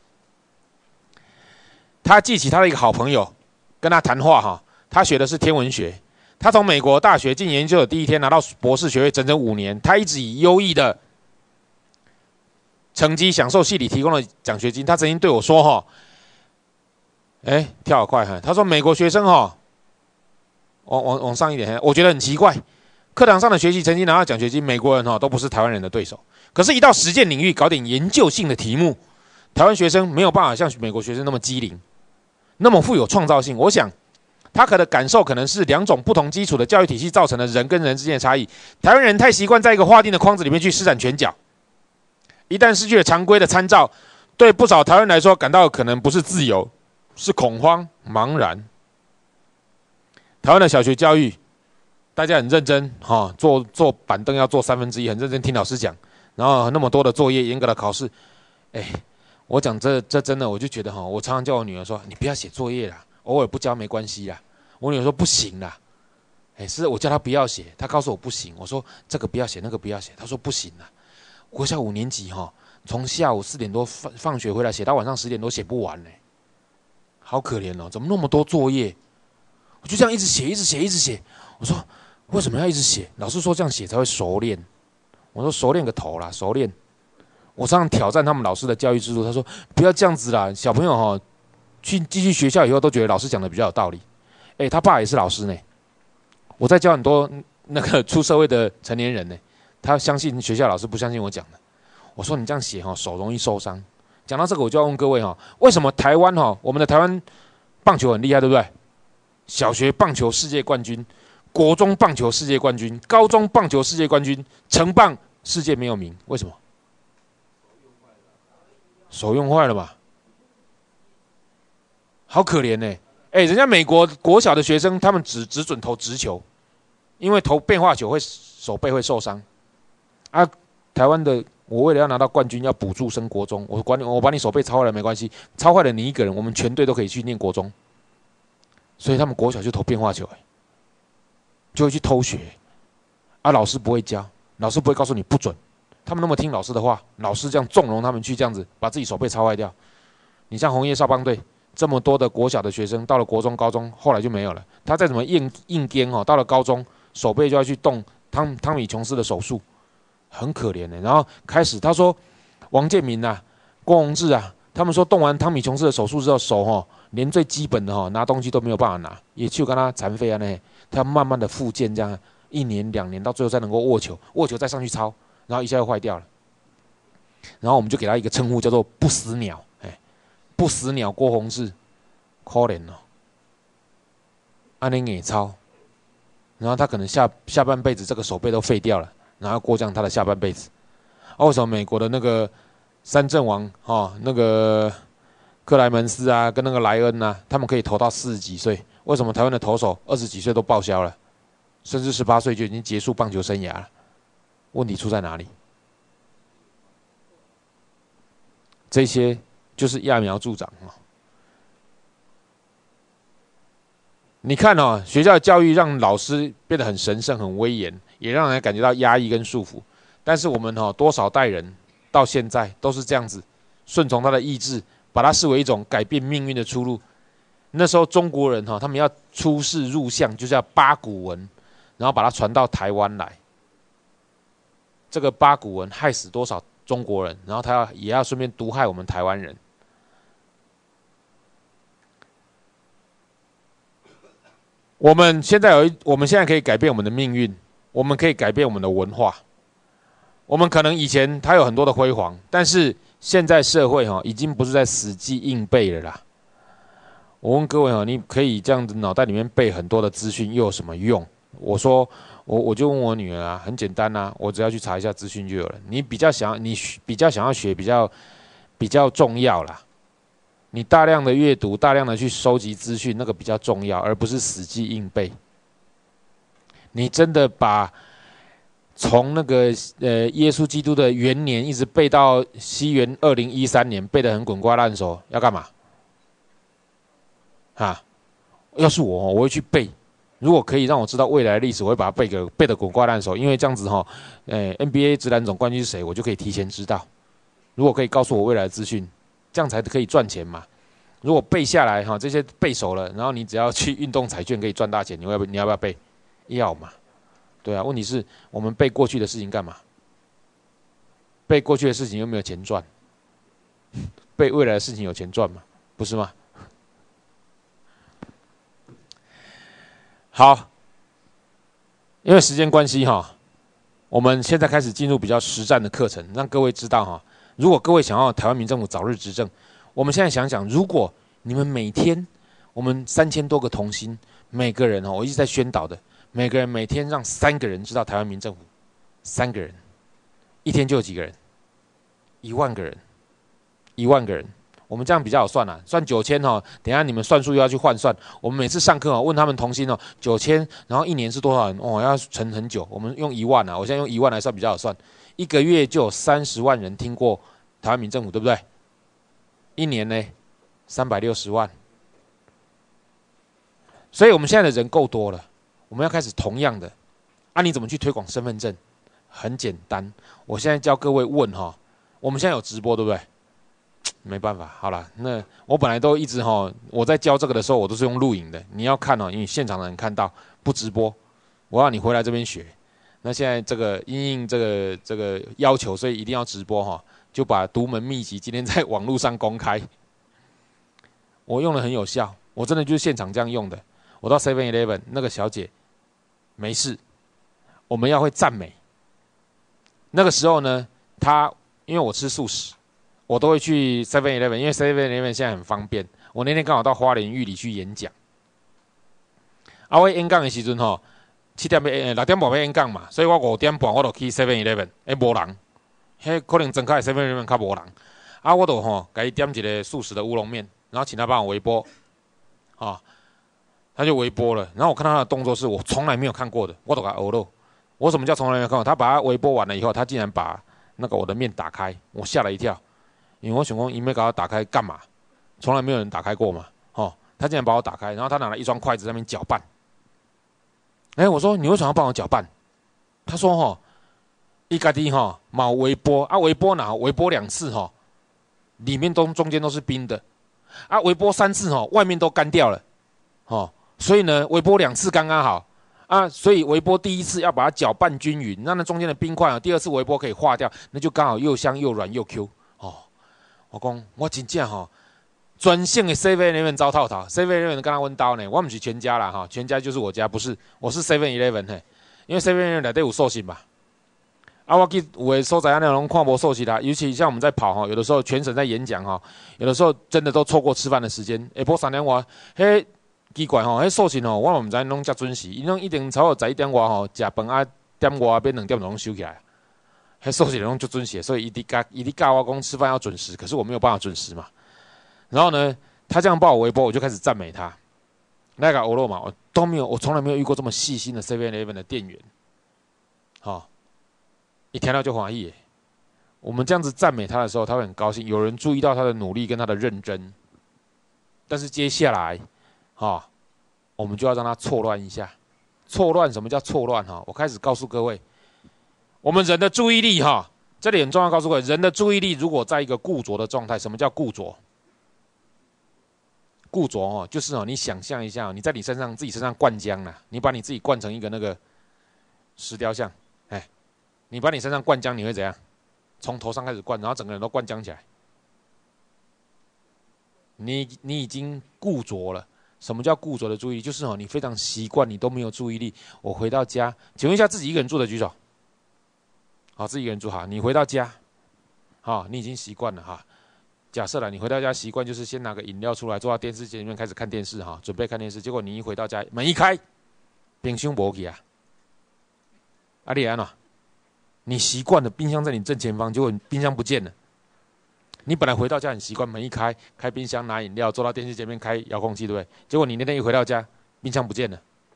他记起他的一个好朋友，跟他谈话哈。他学的是天文学，他从美国大学进研究的第一天拿到博士学位，整整5年。他一直以优异的成绩享受系里提供的奖学金。他曾经对我说哈，跳好快哈。他说美国学生哈，往上一点，我觉得很奇怪。课堂上的学习成绩拿到奖学金，美国人都不是台湾人的对手。可是，一到实践领域搞点研究性的题目，台湾学生没有办法像美国学生那么机灵，那么富有创造性。我想，他的感受可能是2种不同基础的教育体系造成的人跟人之间的差异。台湾人太习惯在一个划定的框子里面去施展拳脚，一旦失去了常规的参照，对不少台湾人来说，感到可能不是自由，是恐慌、茫然。台湾的小学教育，大家很认真坐板凳要坐1/3，很认真听老师讲，然后那么多的作业，严格的考试。我讲这真的，我就觉得我常常叫我女儿说，你不要写作业啦，偶尔不交没关系啦。我女儿说不行啦，是我叫她不要写，她告诉我不行。我说这个不要写，那个不要写，她说不行啦。国小5年级从下午4点多放学回来，写到晚上10点多，写不完呢，好可怜哦，怎么那么多作业？我就这样一直写，一直写，一直写。我说为什么要一直写？老师说这样写才会熟练。我说熟练个头啦，熟练。我常常挑战他们老师的教育制度，他说不要这样子啦，小朋友进去学校以后都觉得老师讲的比较有道理。他爸也是老师呢，我在教很多那个出社会的成年人呢，他相信学校老师，不相信我讲的。我说你这样写手容易受伤。讲到这个，我就要问各位为什么台湾我们的台湾棒球很厉害，对不对？小学棒球世界冠军，国中棒球世界冠军，高中棒球世界冠军，成棒世界没有名，为什么？手用坏了吧？好可怜呢！人家美国国小的学生，他们只准投直球，因为投变化球手背会受伤。台湾的我为了要拿到冠军，要补助升国中，我把你手背抄坏了没关系，抄坏了你一个人，我们全队都可以去念国中。所以他们国小就投变化球，就会去偷学。老师不会教，老师不会告诉你不准。他们那么听老师的话，老师这样纵容他们去这样子把自己手背抄坏掉。你像红叶少棒队这么多的国小的学生，到了国中、高中，后来就没有了。他再怎么硬颠到了高中，手背就要去动汤米琼斯的手术，很可怜的。然后开始他说，王建民郭宏志他们说动完汤米琼斯的手术之后，手连最基本的拿东西都没有办法拿，也就跟他残废他要慢慢的复健，这样1年2年，到最后才能够握球再上去抄。然后一下又坏掉了，然后我们就给他一个称呼叫做“不死鸟”，不死鸟郭宏志，可怜安尼也抄，然后他可能下半辈子这个手背都废掉了，然后过这样他的下半辈子。为什么美国的那个三阵王那个克莱门斯跟那个莱恩他们可以投到40几岁？为什么台湾的投手20几岁都报销了，甚至18岁就已经结束棒球生涯了？问题出在哪里？这些就是揠苗助长你看学校的教育让老师变得很神圣、很威严，也让人感觉到压抑跟束缚。但是我们多少代人到现在都是这样子，顺从他的意志，把它视为一种改变命运的出路。那时候中国人他们要出世入相，就是要八股文，然后把它传到台湾来。这个八股文害死多少中国人，然后他也要顺便毒害我们台湾人。我们现在可以改变我们的命运，我们可以改变我们的文化。我们可能以前它有很多的辉煌，但是现在社会已经不是在死记硬背了啦。我问各位你可以这样子脑袋里面背很多的资讯，又有什么用？我说。我就问我女儿很简单我只要去查一下资讯就有了。你比较想要学比较重要啦。你大量的阅读，大量的去收集资讯，那个比较重要，而不是死记硬背。你真的把从那个耶稣基督的元年一直背到西元2013年，背得很滚瓜烂熟，要干嘛？ 啊，要是我会去背。如果可以让我知道未来的历史，我会把它背得滚瓜烂熟，因为这样子NBA 职篮总冠军是谁，我就可以提前知道。如果可以告诉我未来的资讯，这样才可以赚钱嘛。如果背下来这些背熟了，然后你只要去运动彩券可以赚大钱，你要不要背？要嘛。对啊，问题是我们背过去的事情干嘛？背过去的事情又没有钱赚，背未来的事情有钱赚嘛？不是吗？好，因为时间关系我们现在开始进入比较实战的课程，让各位知道如果各位想要台湾民政府早日执政，我们现在想想，如果你们每天我们3000多个同心，每个人我一直在宣导的，每个人每天让3个人知道台湾民政府，3个人，一天就有几个人？1万个人，1万个人。我们这样比较好算算9000等一下你们算数又要去换算。我们每次上课问他们同心9000，然后1年是多少人？要乘很久。我们用1万我现在用1万来算比较好算。1个月就有30万人听过台湾民政府，对不对？1年呢，360万。所以我们现在的人够多了，我们要开始同样的你怎么去推广身份证？很简单，我现在教各位问我们现在有直播，对不对？没办法，好了，那我本来都一直我在教这个的时候，我都是用录影的。你要看因为现场的人看到，不直播，我要你回来这边学。那现在这个因应这个要求，所以一定要直播就把独门秘籍今天在网络上公开。我用的很有效，我真的就是现场这样用的。我到 7-Eleven 那个小姐没事，我们要会赞美。那个时候呢，因为我吃素食。我都会去 7-Eleven， 因为 7-Eleven 现在很方便。我那天刚好到花莲玉里去演讲，我演讲的时阵6点半要演讲嘛，所以我5点半我就去 7-Eleven， 无人，可能真开 7-Eleven 较无人，我就给他点一个素食的乌龙面，然后请他帮我微波，他就微波了，然后我看到他的动作是我从来没有看过的，我就给他欧了。我什么叫从来没有看过？他把它微波完了以后，他竟然把那个我的面打开，我吓了一跳。因为我想说，伊要把它打开干嘛？从来没有人打开过嘛。他竟然把我打开，然后他拿了一双筷子在那边搅拌。我说你为什么要帮我搅拌？他说伊家己嘛有微波微波微波2次里面中间都是冰的微波3次外面都干掉了所以呢微波2次刚刚好所以微波第1次要把它搅拌均匀，让那中间的冰块第2次微波可以化掉，那就刚好又香又软又 Q。我讲，我真正专线的 7-Eleven 糟透透 ，7-Eleven 跟他问刀呢，我不是全家啦全家就是我家，不是，我是 7-Eleven 因为 7-Eleven 内底有寿司嘛，我去有的所在那种看无寿司啦，尤其像我们在跑有的时候全省在演讲有的时候真的都错过吃饭的时间，下晡3点外，奇怪迄寿司我唔知拢遮准时，因拢一定超过11点外食饭点外变2点钟收起来。寿司拢就准时，所以一直教我讲吃饭要准时，可是我没有办法准时嘛。然后呢，他这样帮我微波，我就开始赞美他。那个欧罗嘛，我从来没有遇过这么细心的 7-Eleven 的店员。一听到就欢喜。我们这样子赞美他的时候，他会很高兴，有人注意到他的努力跟他的认真。但是接下来，我们就要让他错乱一下。错乱，什么叫错乱？我开始告诉各位。我们人的注意力这里很重要，告诉各位，人的注意力如果在一个固着的状态，什么叫固着？固着就是你想象一下，你在自己身上灌浆了，你把你自己灌成一个那个石雕像，你把你身上灌浆，你会怎样？从头上开始灌，然后整个人都灌浆起来。你已经固着了。什么叫固着的注意力？就是你非常习惯，你都没有注意力。我回到家，请问一下，自己一个人住的举手。好，自己一个人住好。你回到家，你已经习惯了假设你回到家习惯就是先拿个饮料出来，坐到电视机里面开始看电视准备看电视。结果你一回到家，门一开，冰箱没去你安怎？你习惯了冰箱在你正前方，结果冰箱不见了。你本来回到家很习惯，门一开，开冰箱拿饮料，坐到电视前面开遥控器，对不对？结果你那天一回到家，冰箱不见了，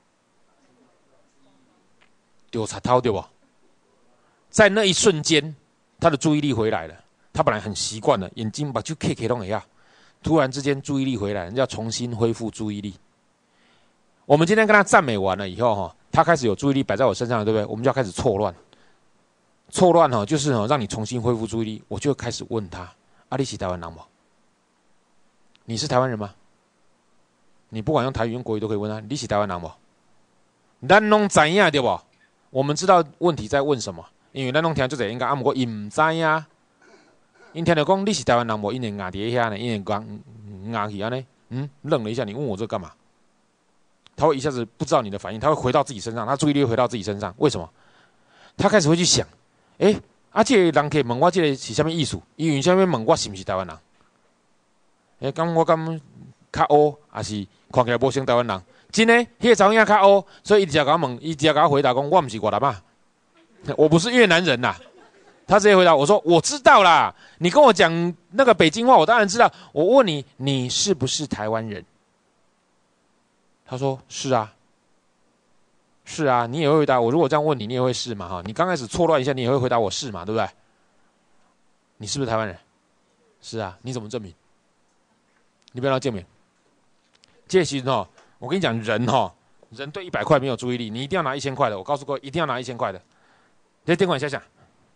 丢插头对不？在那一瞬间，他的注意力回来了。他本来很习惯了，眼睛把就 K 弄一下， 突然之间注意力回来，人家重新恢复注意力。我们今天跟他赞美完了以后哈，他开始有注意力摆在我身上了，对不对？我们就要开始错乱。错乱哈，就是让你重新恢复注意力。我就开始问他：啊，你是台湾人吗？你是台湾人吗？你不管用台语用国语都可以问他：你是台湾人吗？咱拢知影对不？我们知道问题在问什么，因为咱拢听就这应该，不过伊唔知呀。因听到讲你是台湾人无，因会硬伫遐呢，因会讲硬去安尼，愣了一下，你问我这干嘛？他会一下子不知道你的反应，他会回到自己身上，他注意力会回到自己身上。为什么？他开始会去想，这个人可以问我这个是什么意思？伊为什么问我是不是台湾人？我敢较乌，还是看起来无像台湾人？真的，迄个查某囝较乌，所以伊直接甲我问，伊直接甲我回答讲，我不是越南啊，我不是越南人呐。他直接回答我说：“我知道啦，你跟我讲那个北京话，我当然知道。我问你，你是不是台湾人？”他说：“是啊，是啊。”你也会回答我。如果这样问你，你也会是嘛？哈，你刚开始错乱一下，你也会回答我是嘛？对不对？你是不是台湾人？是啊。你怎么证明？你不要证明。这时候我跟你讲，人对100块没有注意力，你一定要拿1000块的。我告诉各位，一定要拿1000块的。你电话想想。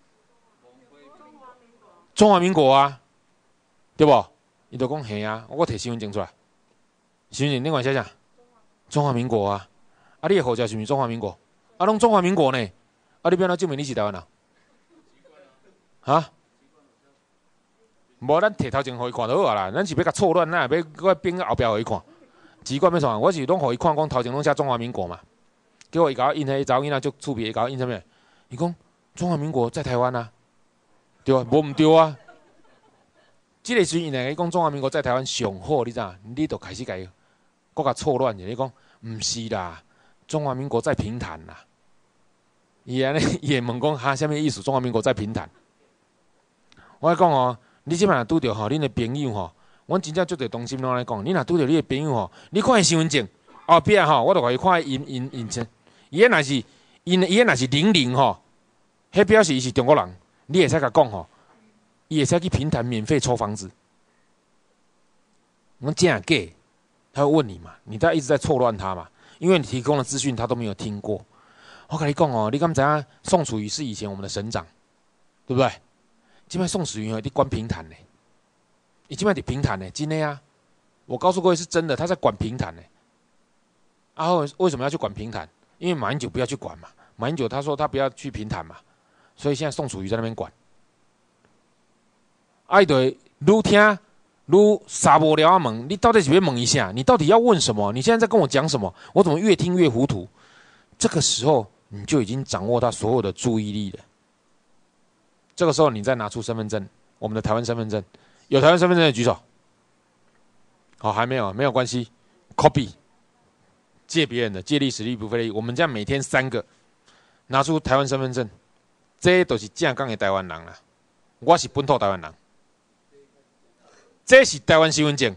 中华民国啊，对不？伊就讲嘿啊，我摕身份证出来，身份证另外写啥？中华民国啊，啊，你的护照是不是中华民国？啊，拢中华民国呢？啊，你不要证明你是台湾人？啊？无，咱摕头前互伊看就好啊啦，咱是要甲错乱，咱也要变后壁互伊看。籍贯要创，我是拢互伊看，讲头前拢写中华民国嘛。结果伊甲我印迄查某囡仔足趣味，伊甲我印啥物？伊讲中华民国在台湾啊。对啊，无唔对啊！这个时阵，伊讲中华民国在台湾上好，你知影？你就开始甲伊，搁甲错乱者。你讲唔是啦，中华民国在平潭啦。伊安尼，伊会问讲哈，啥物意思？中华民国在平潭。我讲你即摆若拄着恁的朋友阮真正足侪同心拢来讲，你若拄着你的朋友你看伊身份证后壁我就甲伊看印证，伊若是00迄表示伊是中国人。你会使甲讲伊会使去平潭免费抽房子。我真假？他会问你嘛？你一直在错乱他嘛？因为你提供的资讯他都没有听过。我跟你讲你敢知影宋楚瑜是以前我们的省长，对不对？现在宋楚瑜在管平潭呢，伊现在在平潭呢，真的啊！我告诉各位是真的，他在管平潭呢。为什么要去管平潭？因为马英九不要去管嘛。马英九他说他不要去平潭嘛。所以现在宋楚瑜在那边管，伊就会愈听愈傻无聊问，你到底是要问一下？你到底要问什么？你现在在跟我讲什么？我怎么越听越糊涂？这个时候你就已经掌握他所有的注意力了。这个时候你再拿出身份证，我们的台湾身份证，有台湾身份证的举手。好，还没有，没有关系 ，copy 借别人的，借力使力不费力。我们这样每天3个，拿出台湾身份证。这都是正港的台湾人啦，我是本土台湾人。这是台湾身份证，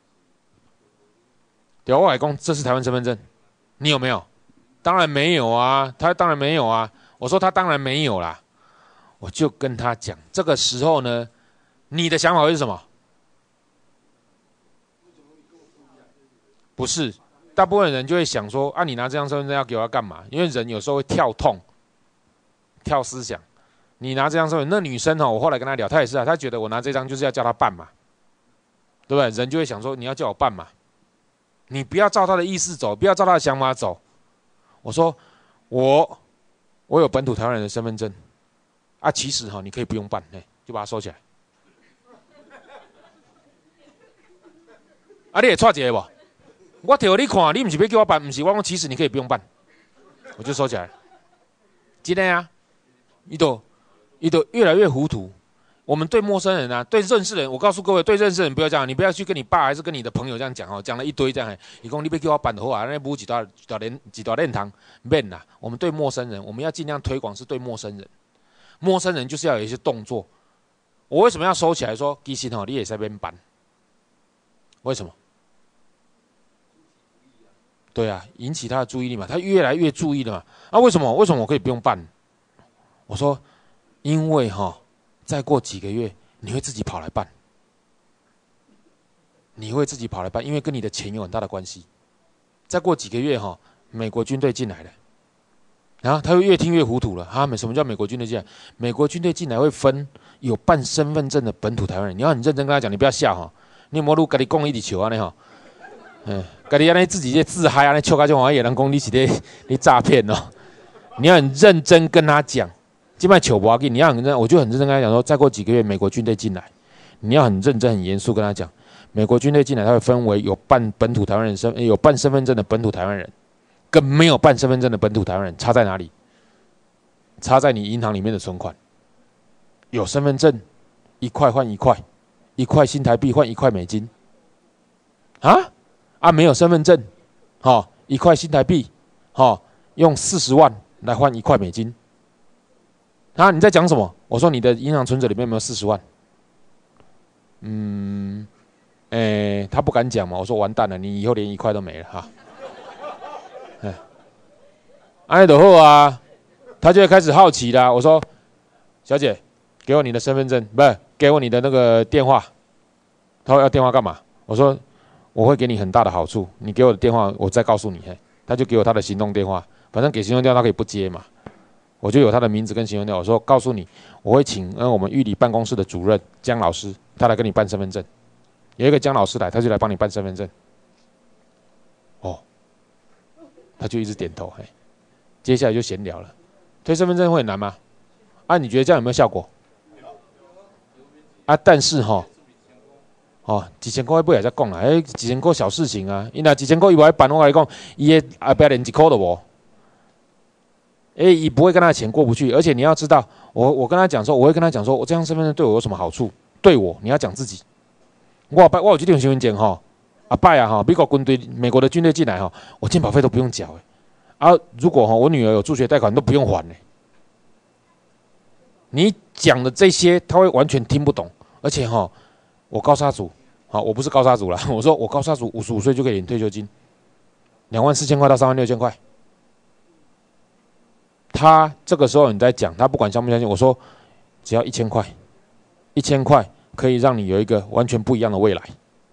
对我来讲，这是台湾身份证。你有没有？当然没有啊，他当然没有啊。我说他当然没有啦，我就跟他讲，这个时候呢，你的想法会是什么？不是，大部分人就会想说啊，你拿这张身份证要给我干嘛？因为人有时候会跳思想，你拿这张身份，那女生我后来跟她聊，她也是啊，她觉得我拿这张就是要叫她办嘛，对不对？人就会想说你要叫我办嘛，你不要照她的意思走，不要照她的想法走。我说我有本土台湾人的身份证啊，其实你可以不用办，就把它收起来。啊，你会错一个无？我摕给你看，你不是要叫我办，不是我讲，其实你可以不用办，我就收起来。真的啊。伊都越来越糊涂。我们对陌生人啊，对认识人，我告诉各位，对认识人不要这样，你不要去跟你爸还是跟你的朋友这样讲讲了一堆这样。伊讲你要叫我办就好啊，那不几大练堂免啦。我们对陌生人，我们要尽量推广是对陌生人。陌生人就是要有一些动作。我为什么要收起来说？其实你也在那边办，为什么？对啊，引起他的注意力嘛，他越来越注意了嘛。啊，为什么我可以不用办？我说，因为再过几个月你会自己跑来办。 你会自己跑来办，因为跟你的钱有很大的关系。再过几个月哈，美国军队进来了，然后他会越听越糊涂了。什么叫美国军队进来？美国军队进来会分有办身份证的本土台湾人，你要很认真跟他讲，你不要笑哈。你有没有跟你讲一直笑安尼哈？跟你安尼自己在自嗨安尼笑，就好像人讲你是在诈骗哦。你要很认真跟他讲，这摆笑不要紧，你要很认真，我就很认真跟他讲说，再过几个月美国军队进来，你要很认真很严肃跟他讲。美国军队进来，它会分为有办本土台湾人有办身份证的本土台湾人，跟没有办身份证的本土台湾人差在哪里？差在你银行里面的存款。有身份证，1块换1块，1块新台币换1块美金。没有身份证，1块新台币，用40万来换1块美金。你在讲什么？我说你的银行存折里面有没有40万？他不敢讲嘛，我说完蛋了，你以后连1块都没了哈。安就好啊，他就会开始好奇啦。我说，小姐，给我你的身份证，不是给我你的那个电话。他说要电话干嘛？我说我会给你很大的好处，你给我的电话，我再告诉你。他就给我他的行动电话，反正给行动电话他可以不接嘛，我就有他的名字跟行动电话。我说告诉你，我会请我们玉里办公室的主任江老师，他来跟你办身份证。有一个江老师来，他就来帮你办身份证。他就一直点头。接下来就闲聊了。推身份证会很难吗？你觉得这样有没有效果？但是几千块不也在讲啦，几千块小事情啊。伊那几千块伊不来办，我跟你讲，伊不要连1块都无。伊不会跟他的钱过不去，而且你要知道，我跟他讲说，我会跟他讲说，我这张身份证对我有什么好处？对我，你要讲自己。我有这种身份证美国的军队进来我健保费都不用缴如果我女儿有助学贷款都不用还你讲的这些他会完全听不懂，而且我高沙族我不是高沙族啦，我说我高沙族55岁就可以领退休金，24000块到36000块。他这个时候你在讲，他不管相不相信，我说只要1000块，1000块可以让你有一个完全不一样的未来。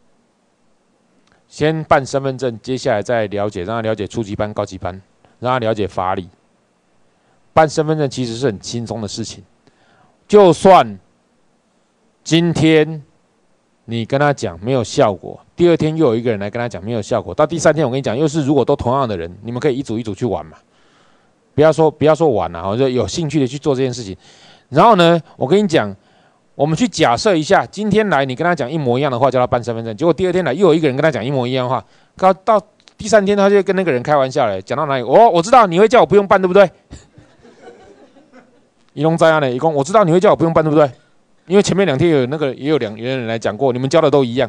先办身份证，接下来再了解，让他了解初级班、高级班，让他了解法理。办身份证其实是很轻松的事情，就算今天你跟他讲没有效果，第2天又有一个人来跟他讲没有效果，到第3天我跟你讲，又是如果都同样的人，你们可以一组一组去玩嘛，不要说玩了就有兴趣的去做这件事情。然后呢，我跟你讲，我们去假设一下，今天来你跟他讲一模一样的话，叫他办身份证，结果第2天来又有一个人跟他讲一模一样的话，到第3天他就跟那个人开玩笑了，讲到哪里？我知道你会叫我不用办，对不对？一龙在呢，一共我知道你会叫我不用办，对不对？因为前面2天也有人来讲过，你们教的都一样，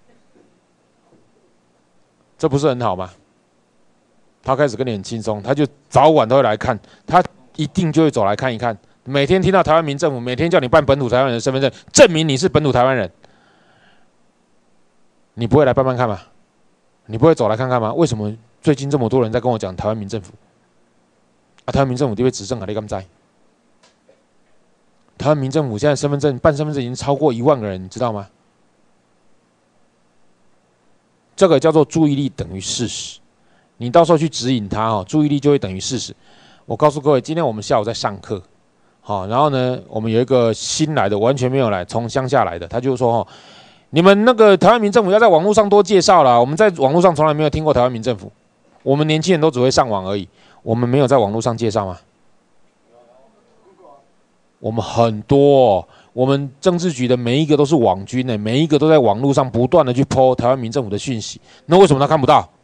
这不是很好吗？他开始跟你很轻松，他就早晚都会来看，他一定就会走来看一看。每天听到台湾民政府每天叫你办本土台湾人的身份证，证明你是本土台湾人，你不会来办办看吗？你不会走来看看吗？为什么最近这么多人在跟我讲台湾民政府？台湾民政府就会执政啊，你敢知？台湾民政府现在办身份证已经超过1万个人，你知道吗？这个叫做注意力等于事实。你到时候去指引他注意力就会等于事实。我告诉各位，今天我们下午在上课，然后呢，我们有一个新来的，完全没有来，从乡下来的，他就说你们那个台湾民政府要在网络上多介绍啦，我们在网络上从来没有听过台湾民政府，我们年轻人都只会上网而已，我们没有在网络上介绍吗？我们很多我们政治局的每一个都是网军每一个都在网络上不断的去 po 台湾民政府的讯息，那为什么他看不到？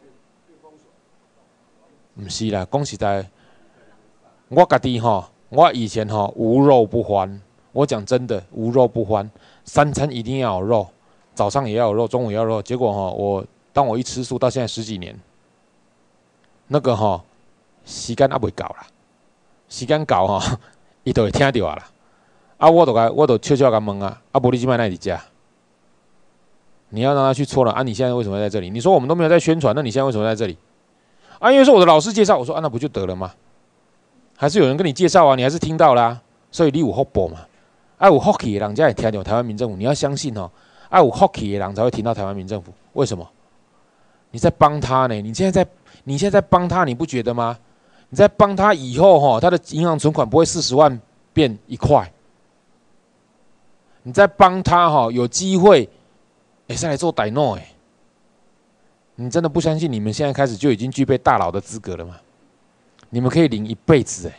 不是啦，讲实在，我自己我以前无肉不欢。我讲真的，无肉不欢，3餐一定要有肉，早上也要有肉，中午也要有肉。结果当我一吃素到现在10几年，那个时间还未到啦，时间到伊就会听到啦。我就悄悄甲问无你现在哪里吃？你要让他去错了你现在为什么在这里？你说我们都没有在宣传，那你现在为什么在这里？因为是我的老师介绍。我说那不就得了吗？还是有人跟你介绍你还是听到啦，所以你有福报嘛。有福气的人才会听到台湾民政府，你要相信有福气的人才会听到台湾民政府。为什么？你在帮他呢？你现在在帮他，你不觉得吗？你在帮他以后他的银行存款不会40万变1块。你在帮他有机会，再来做歹诺你真的不相信你们现在开始就已经具备大佬的资格了吗？你们可以领一辈子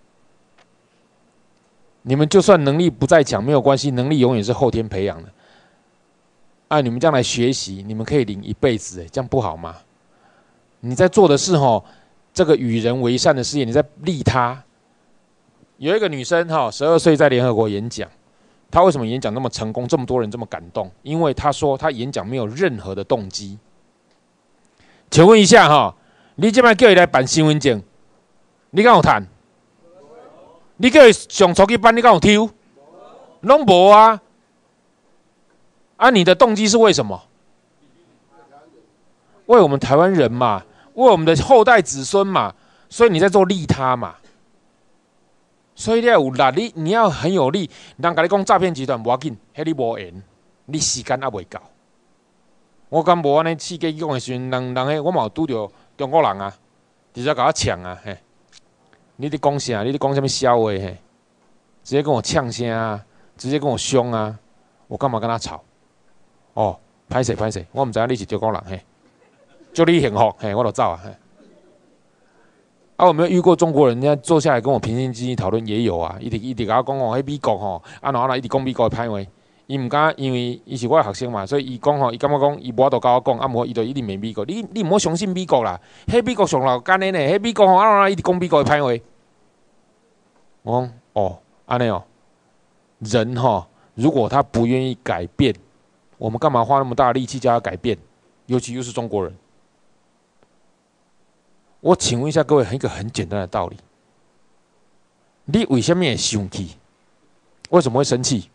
你们就算能力不再强没有关系，能力永远是后天培养的。你们这样来学习，你们可以领一辈子这样不好吗？你在做的是这个与人为善的事业，你在利他。有一个女生12岁在联合国演讲，她为什么演讲那么成功，这么多人这么感动？因为她说她演讲没有任何的动机。请问一下你这摆叫伊来办身份证，你敢有谈？你叫伊上初级班，你敢有抽？拢无啊！你的动机是为什么？为我们台湾人嘛，为我们的后代子孙嘛，所以你在做利他嘛。所以你要有力，你要很有力。人跟你讲诈骗集团不要紧，迄你无缘，你时间还未到。我敢无安尼刺激讲的时阵，人迄我嘛有拄着中国人直接甲我抢你伫讲啥？你伫讲什么笑话直接跟我呛声直接跟我凶我干嘛跟他吵？歹势，我唔知影你是中国人祝你幸福我就走我有没有遇过中国人家坐下来跟我平心静气讨论？也有一直甲我讲迄美国安怎一直讲美国的歹话。伊唔敢，因为伊是我的学生嘛，所以伊讲伊感觉讲伊无法度甲我讲，无伊就一定骂美国。你唔好相信美国啦，迄美国上老干的呢，迄美国一直讲美国的歹话。我讲安尼人如果他不愿意改变，我们干嘛花那么大的力气叫他改变？尤其又是中国人。我请问一下各位，一个很简单的道理：你为什么会生气？为什么会生气？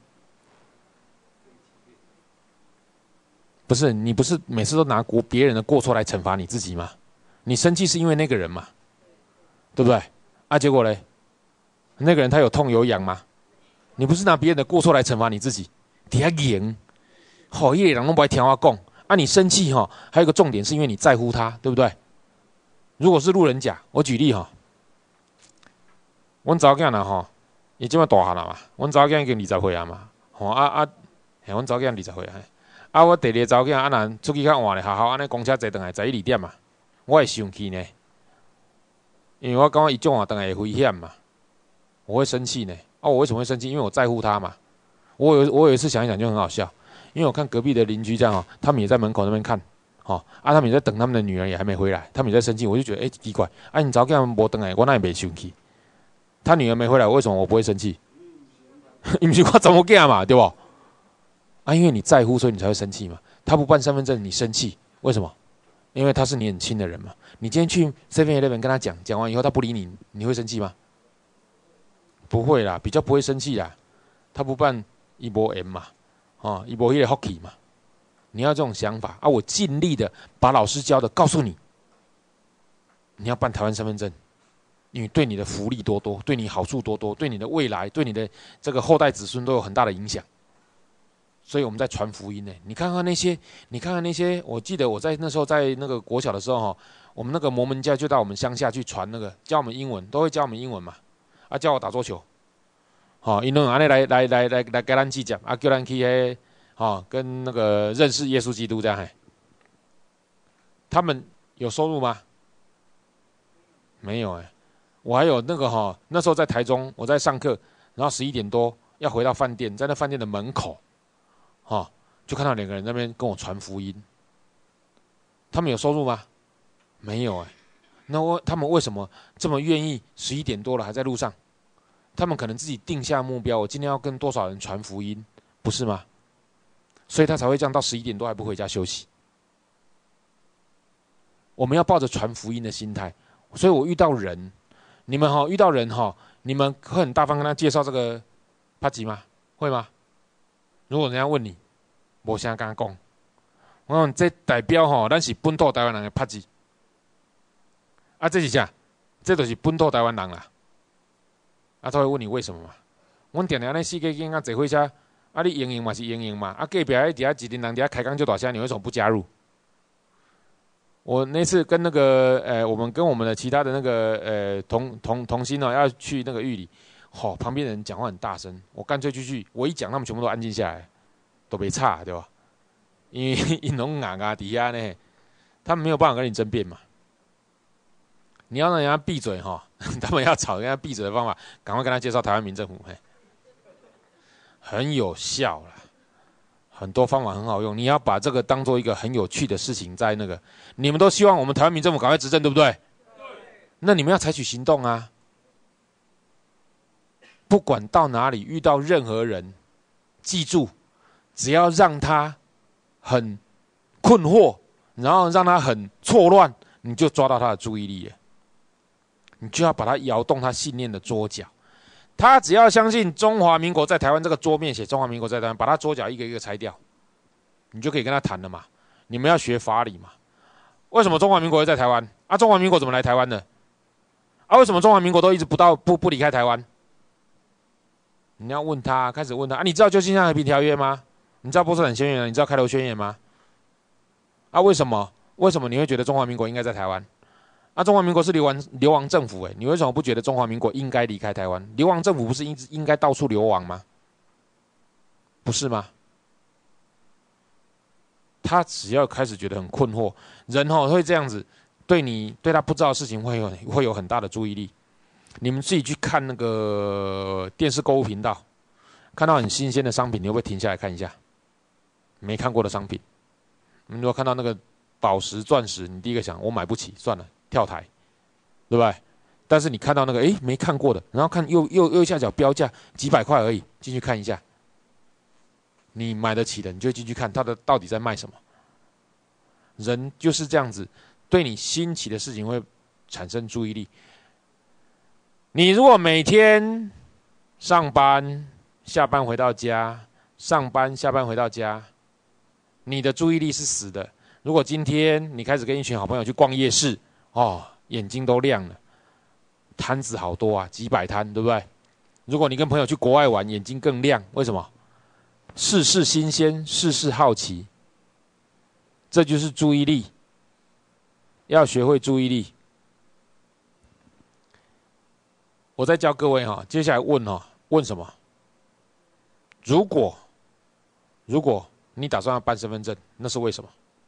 不是你不是每次都拿别人的过错来惩罚你自己吗？你生气是因为那个人嘛，对不对？结果嘞，那个人他有痛有痒吗？你不是拿别人的过错来惩罚你自己，底下赢，一个人都不爱听我讲。你生气还有一个重点是因为你在乎他，对不对？如果是路人甲，我举例阮查某囝啦伊即摆大汉啦嘛，阮查某囝已经20岁啊嘛，阮查某囝20岁我第二个查某囝若出去较晚咧，学校安尼公车坐转来11、2点嘛，我会生气呢，因为我感觉伊种晚转来会危险嘛，我会生气呢。我为什么会生气？因为我在乎他嘛。我有一次想一想就很好笑，因为我看隔壁的邻居这样他们也在门口那边看，他们也在等他们的女儿也还没回来，他们也在生气，我就觉得奇怪，你查某囝无转来，我哪会袂生气？他女儿没回来，为什么我不会生气？你不是我查某囝嘛，对不？因为你在乎，所以你才会生气嘛。他不办身份证，你生气，为什么？因为他是你很亲的人嘛。你今天去 7-11 跟他讲完以后，他不理你，你会生气吗？不会啦，比较不会生气啦。他不办，他没缘嘛，他没那个福气嘛。你要这种想法我尽力的把老师教的告诉你，你要办台湾身份证，因为对你的福利多多，对你好处多多，对你的未来，对你的这个后代子孙都有很大的影响。所以我们在传福音呢。你看看那些，我记得我在那时候在那个国小的时候我们那个摩门教就到我们乡下去传那个，教我们英文，都会教我们英文嘛，教我打桌球，因为安尼来跟咱计较，叫咱去跟那个认识耶稣基督这样他们有收入吗？没有我还有那个那时候在台中，我在上课，然后11点多要回到饭店，在那饭店的门口。就看到2个人在那边跟我传福音，他们有收入吗？没有那他们为什么这么愿意11点多了还在路上？他们可能自己定下目标，我今天要跟多少人传福音，不是吗？所以他才会这样到11点多还不回家休息。我们要抱着传福音的心态，所以我遇到人，你们遇到人你们会很大方跟他介绍这个帕吉吗？会吗？如果人家问你，无啥跟他讲，我讲这代表咱是本土台湾人的拍子，这是啥？这就是本土台湾人啦。他会问你为什么嘛？阮定定安尼4个囡仔坐火车， 啊，你营营嘛是营营嘛，啊，隔壁底下几个人底下开缸就倒下，你为什么不加入？我那次跟那个我们跟我们的其他的那个同心哦，要去那个玉里，旁边人讲话很大声，我干脆就去，我一讲，他们全部都安静下来，都没差，对吧？因为因拢硬啊底下呢，他们没有办法跟你争辩嘛。你要让人家闭嘴哈，他们要吵人家闭嘴的方法，赶快跟他介绍台湾民政府，很有效啦，很多方法很好用。你要把这个当做一个很有趣的事情，在那个你们都希望我们台湾民政府赶快执政，对不对？对。那你们要采取行动啊！不管到哪里遇到任何人，记住，只要让他很困惑，然后让他很错乱，你就抓到他的注意力了。你就要把他摇动他信念的桌角，他只要相信中华民国在台湾这个桌面写中华民国在台湾，把他桌角一个一个拆掉，你就可以跟他谈了嘛。你们要学法理嘛？为什么中华民国会在台湾？啊，中华民国怎么来台湾的？啊，为什么中华民国都一直不离开台湾？你要问他，开始问他啊，你知道旧金山和平条约吗？你知道波茨坦宣言？你知道开罗宣言吗？啊，为什么你会觉得中华民国应该在台湾？啊，中华民国是流亡政府，你为什么不觉得中华民国应该离开台湾？流亡政府不是应该到处流亡吗？不是吗？他只要开始觉得很困惑，人会这样子，对他不知道的事情会有很大的注意力。你们自己去看那个电视购物频道，看到很新鲜的商品，你会不会停下来看一下？没看过的商品，你如果看到那个宝石、钻石，你第一个想我买不起，算了。跳台，对不对？但是你看到那个没看过的，然后看右下角标价几百块而已，进去看一下，你买得起的，你就进去看它的到底在卖什么。人就是这样子，对你新奇的事情会产生注意力。你如果每天上班、下班回到家，上班、下班回到家，你的注意力是死的。如果今天你开始跟一群好朋友去逛夜市，眼睛都亮了，摊子好多啊，几百摊，对不对？如果你跟朋友去国外玩，眼睛更亮，为什么？事事新鲜，事事好奇，这就是注意力。要学会注意力。我再教各位接下来问什么？如果你打算要办身份证，那是为什么？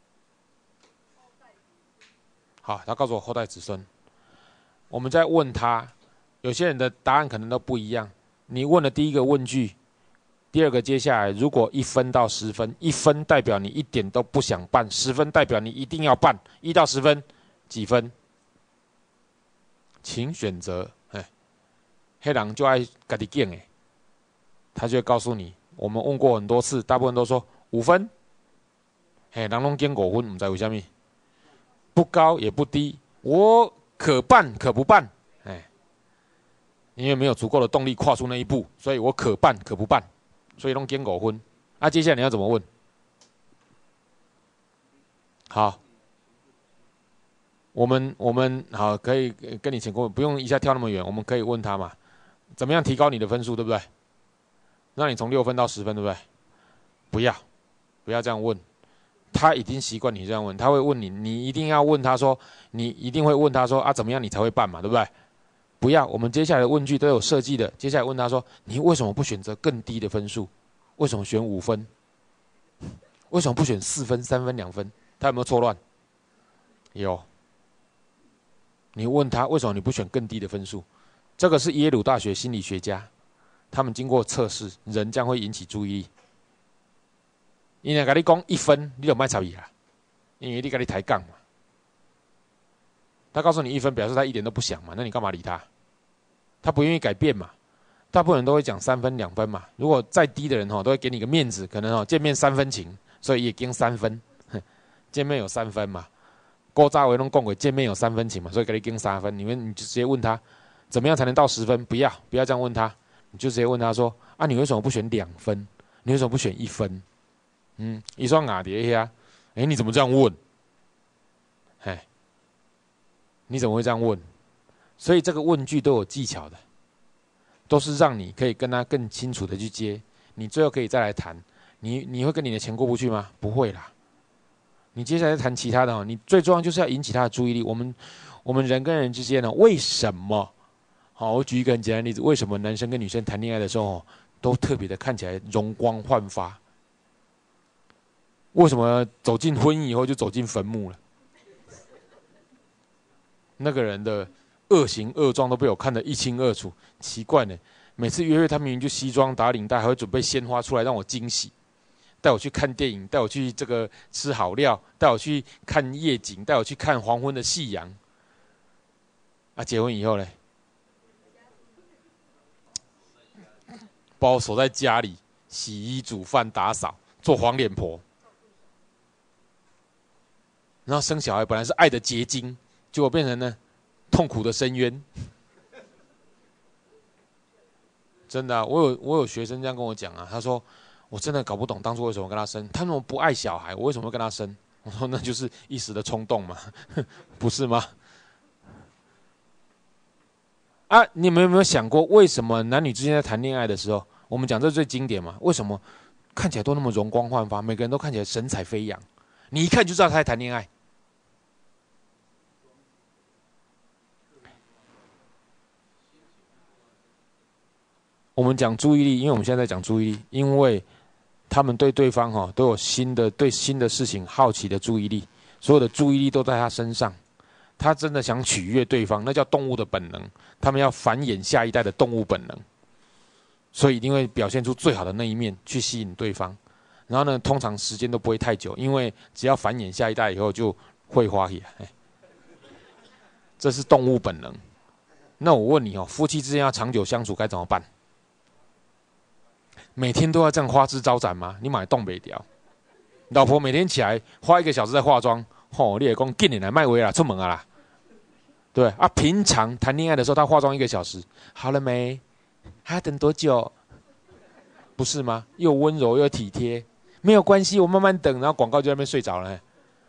好，他告诉我后代子孙。我们在问他，有些人的答案可能都不一样。你问了第一个问句，第二个接下来，如果1分到10分，1分代表你一点都不想办，10分代表你一定要办，1到10分几分？请选择。黑人就爱自己拣他就会告诉你。我们问过很多次，大部分都说5分。人拢拣5分，不知道为什么。不高也不低，我可办可不办，因为没有足够的动力跨出那一步，所以我可办可不办，所以弄兼狗婚。接下来你要怎么问？好，我们好，可以跟你请过，不用一下跳那么远，我们可以问他嘛，怎么样提高你的分数，对不对？让你从6分到10分，对不对？不要这样问。他已经习惯你这样问，他会问你，你一定要问他说，你一定会问他说怎么样你才会办嘛，对不对？不要，我们接下来的问句都有设计的。接下来问他说，你为什么不选择更低的分数？为什么选5分？为什么不选4分、3分、2分？他有没有错乱？有。你问他为什么你不选更低的分数？这个是耶鲁大学心理学家，他们经过测试，人将会引起注意力。伊若跟你讲1分，你就别插伊啦，因为你跟你抬杠嘛。他告诉你1分，表示他一点都不想嘛，那你干嘛理他？他不愿意改变嘛。大部分人都会讲3分、2分嘛。如果再低的人都会给你个面子，可能见面3分情，所以也给3分。见面有3分嘛，古早话拢讲过，见面有3分情嘛，所以给你给3分。你就直接问他，怎么样才能到10分？不要这样问他，你就直接问他说：你为什么不选2分？你为什么不选1分？一双牙碟呀，你怎么这样问？你怎么会这样问？所以这个问句都有技巧的，都是让你可以跟他更清楚的去接。 你最后可以再来谈。你会跟你的钱过不去吗？不会啦。你接下来谈其他的你最重要就是要引起他的注意力。我们人跟人之间呢，为什么？好，我举一个很简单的例子，为什么男生跟女生谈恋爱的时候都特别的看起来容光焕发？为什么走进婚姻以后就走进坟墓了？那个人的恶行恶状都被我看得一清二楚。奇怪呢，每次约会他明明就西装打领带，还会准备鲜花出来让我惊喜。带我去看电影，带我去这个吃好料，带我去看夜景，带我去看黄昏的夕阳。啊，结婚以后呢，把我锁在家里，洗衣、煮饭、打扫，做黄脸婆。然后生小孩，本来是爱的结晶，结果变成呢痛苦的深渊。真的我有学生这样跟我讲啊，他说。我真的搞不懂当初为什么跟他生，他那么不爱小孩，我为什么会跟他生？我说那就是一时的冲动嘛，不是吗？啊，你们有没有想过，为什么男女之间在谈恋爱的时候，我们讲这最经典嘛？为什么看起来都那么容光焕发，每个人都看起来神采飞扬，你一看就知道他在谈恋爱。我们讲注意力，因为我们现在在讲注意力，因为他们对对方都有对新的事情好奇的注意力，所有的注意力都在他身上。他真的想取悦对方，那叫动物的本能。他们要繁衍下一代的动物本能，所以一定会表现出最好的那一面去吸引对方。然后呢，通常时间都不会太久，因为只要繁衍下一代以后就会花起来。这是动物本能。那我问你夫妻之间要长久相处该怎么办？每天都要这样花枝招展吗？你买东北调，老婆每天起来花1个小时在化妆，你也讲今年来卖威啦，出门啊啦，对啊。平常谈恋爱的时候，她化妆1个小时，好了没？还要等多久？不是吗？又温柔又体贴，没有关系，我慢慢等。然后广告就在那边睡着了。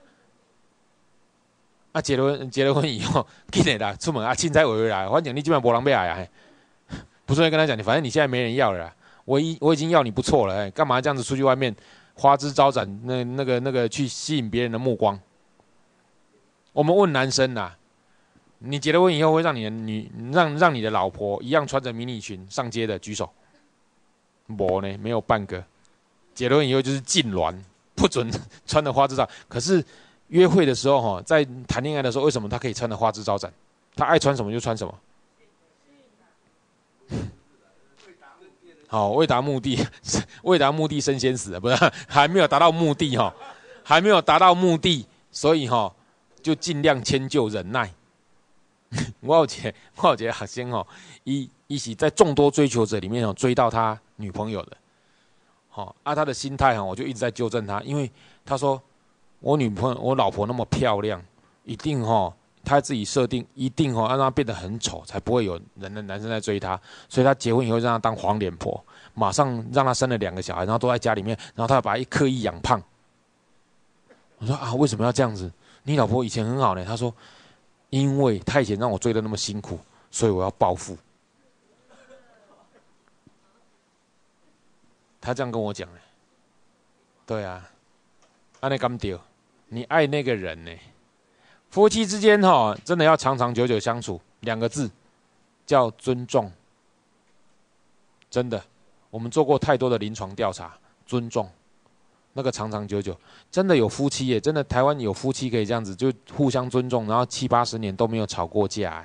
啊，结了婚以后，今年啦，出门啊，凊彩回来，反正你基本上没人要来啊。不是会跟他讲，反正你现在没人要了啦。我已经要你不错了，干嘛这样子出去外面花枝招展，那个去吸引别人的目光？我们问男生呐，你结了婚以后会让让你的老婆一样穿着迷你裙上街的举手？没呢，没有半个。结了婚以后就是禁脔，不准穿的花枝招展。可是约会的时候在谈恋爱的时候，为什么他可以穿的花枝招展？他爱穿什么就穿什么。好，为达目的身先死，不是还没有达到目的还没有达到目的，所以就尽量迁就忍耐。我有一个学生他是在众多追求者里面追到他女朋友的，他的心态我就一直在纠正他，因为他说我老婆那么漂亮，一定他自己设定一定让他变得很丑，才不会有男生在追他，所以他结婚以后让他当黄脸婆，马上让他生了2个小孩，然后都在家里面，然后他把他刻意养胖。我说啊，为什么要这样子？你老婆以前很好呢。他说，因为他以前让我追得那么辛苦，所以我要报复。他这样跟我讲呢。对啊，按那甘丢，你爱那个人呢。夫妻之间真的要长长久久相处，2个字叫尊重。真的，我们做过太多的临床调查，尊重那个长长久久，真的有夫妻耶，真的台湾有夫妻可以这样子，就互相尊重，然后70、80年都没有吵过架。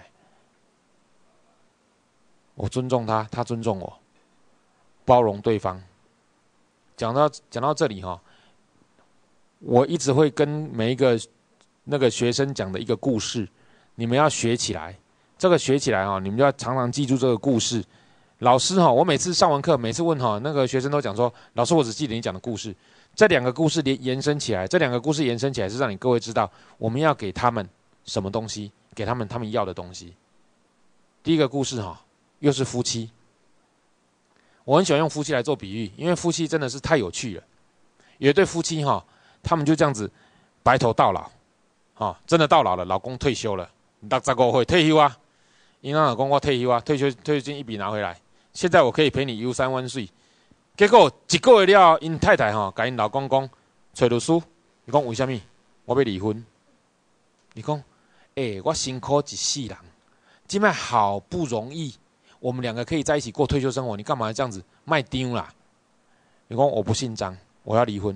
我尊重他，他尊重我，包容对方。讲到这里我一直会跟每一个那个学生讲的一个故事，你们要学起来。这个学起来你们就要常常记住这个故事。老师我每次上完课，每次问那个学生都讲说，老师我只记得你讲的故事。这2个故事延伸起来，是让你各位知道我们要给他们什么东西，给他们要的东西。第一个故事又是夫妻。我很喜欢用夫妻来做比喻，因为夫妻真的是太有趣了。有一对夫妻他们就这样子白头到老，真的到老了，老公退休了，65岁退休啊。因为老公我退休啊，退休金一笔拿回来，现在我可以陪你游3万岁， 结果1个月了，因太太甲因老公讲，找律师，伊讲为什么？我要离婚。你讲，我辛苦一世人，今摆好不容易，我们2个可以在一起过退休生活，你干嘛这样子卖丢啦？你讲我不姓张，我要离婚。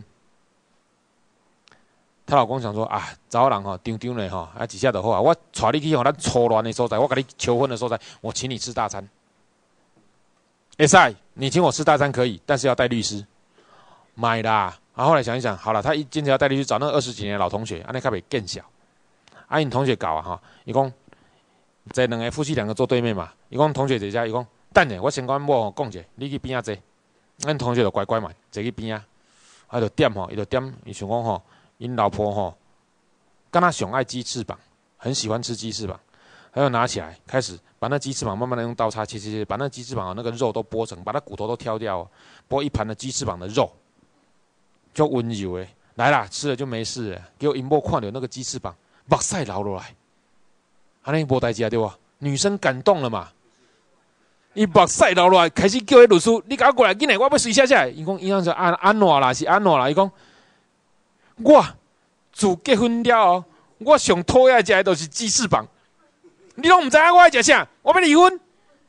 她老公想说啊，找人丢嘞一下就好啊，我带你去咱错乱的所在，我跟你求婚的所在，我请你吃大餐。会使，你请我吃大餐可以，但是要带律师。买啦。后来想一想，好了，他坚持要带你去找那个20几年的老同学，安尼较袂更小。因同学搞伊讲，这2个夫妻2个坐对面嘛，伊讲同学坐遮，伊讲等下，我先跟阮某讲者，你去边仔坐。阮同学就乖乖嘛，坐去边仔，就点伊就点，伊想讲因老婆敢若上爱鸡翅膀，很喜欢吃鸡翅膀，他就拿起来开始把那鸡翅膀慢慢的用刀叉切，把那鸡翅膀那个肉都剥成，把那骨头都挑掉，剥一盘的鸡翅膀的肉，就温柔的来啦，吃了就没事了。结果因某看到那个鸡翅膀，目屎流落来，安尼无代志啊对吧？女生感动了嘛，伊目屎流落来，开始叫迄律师，你赶快过来，紧来，我要随下来。伊讲伊讲是安怎啦，是安怎啦？伊讲。我自结婚了我上讨厌食的就是鸡翅膀，你都唔知我爱食啥，我要离婚。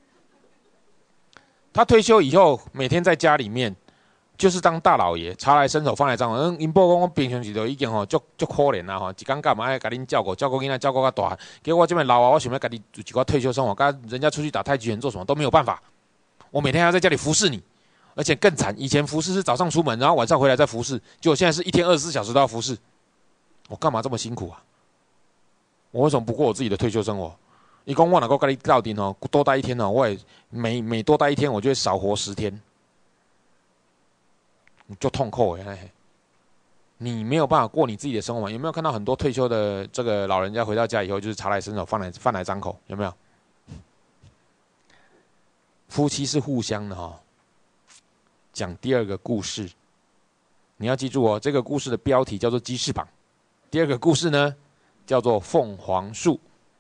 他退休以后，每天在家里面就是当大老爷，茶来伸手，饭来张口。因某讲我平常时就已经足可怜啦一天到晚爱甲恁照顾囡仔，照顾到大。结果我这边老我想要家己有一寡退休生活，跟人家出去打太极拳做什么都没有办法。我每天还要在家里服侍你。而且更惨，以前服侍是早上出门，然后晚上回来再服侍，结果现在是一天24小时都要服侍，我干嘛这么辛苦啊？我为什么不过我自己的退休生活？伊讲我能够跟你到底多待1天我也每多待1天，我就会少活10天，就痛苦哎！你没有办法过你自己的生活，有没有看到很多退休的这个老人家回到家以后就是茶来伸手，饭来张口，有没有？夫妻是互相的讲第2个故事，你要记住这个故事的标题叫做鸡翅膀。第2个故事呢，叫做凤凰树。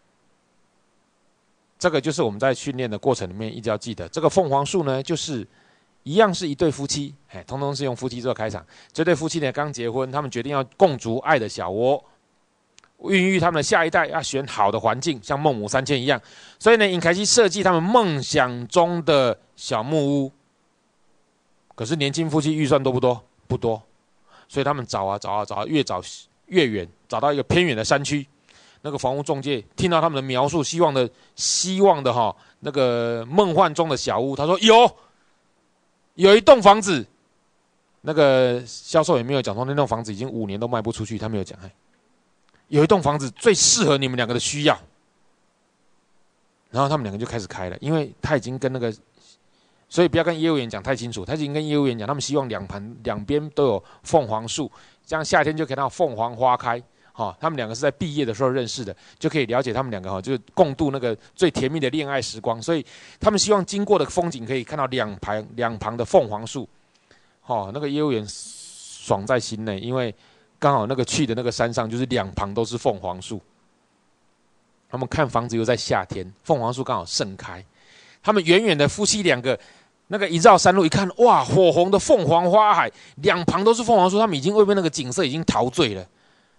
这个就是我们在训练的过程里面一直要记得。这个凤凰树呢，就是一样是一对夫妻，通通是用夫妻做开场。这对夫妻呢刚结婚，他们决定要共筑爱的小窝，孕育他们的下一代，要选好的环境，像孟母三迁一样。所以呢，因开始设计他们梦想中的小木屋。可是年轻夫妻预算多不多？不多，所以他们找啊，越找越远，找到一个偏远的山区。那个房屋中介听到他们的描述，希望的那个梦幻中的小屋，他说有一栋房子，那个销售也没有讲说那栋房子已经5年都卖不出去，他没有讲。有一栋房子最适合你们2个的需要，然后他们2个就开始开了，因为他已经跟那个。所以不要跟业务员讲太清楚，他已经跟业务员讲，他们希望两边都有凤凰树，这样夏天就可以看到凤凰花开。他们2个是在毕业的时候认识的，就可以了解他们2个就是共度那个最甜蜜的恋爱时光。所以他们希望经过的风景可以看到两旁的凤凰树。那个业务员爽在心内，因为刚好那个去的那个山上就是2旁都是凤凰树。他们看房子又在夏天，凤凰树刚好盛开。他们远远的夫妻2个，那个一绕山路一看，哇，火红的凤凰花海，2旁都是凤凰树，他们已经为那个景色已经陶醉了。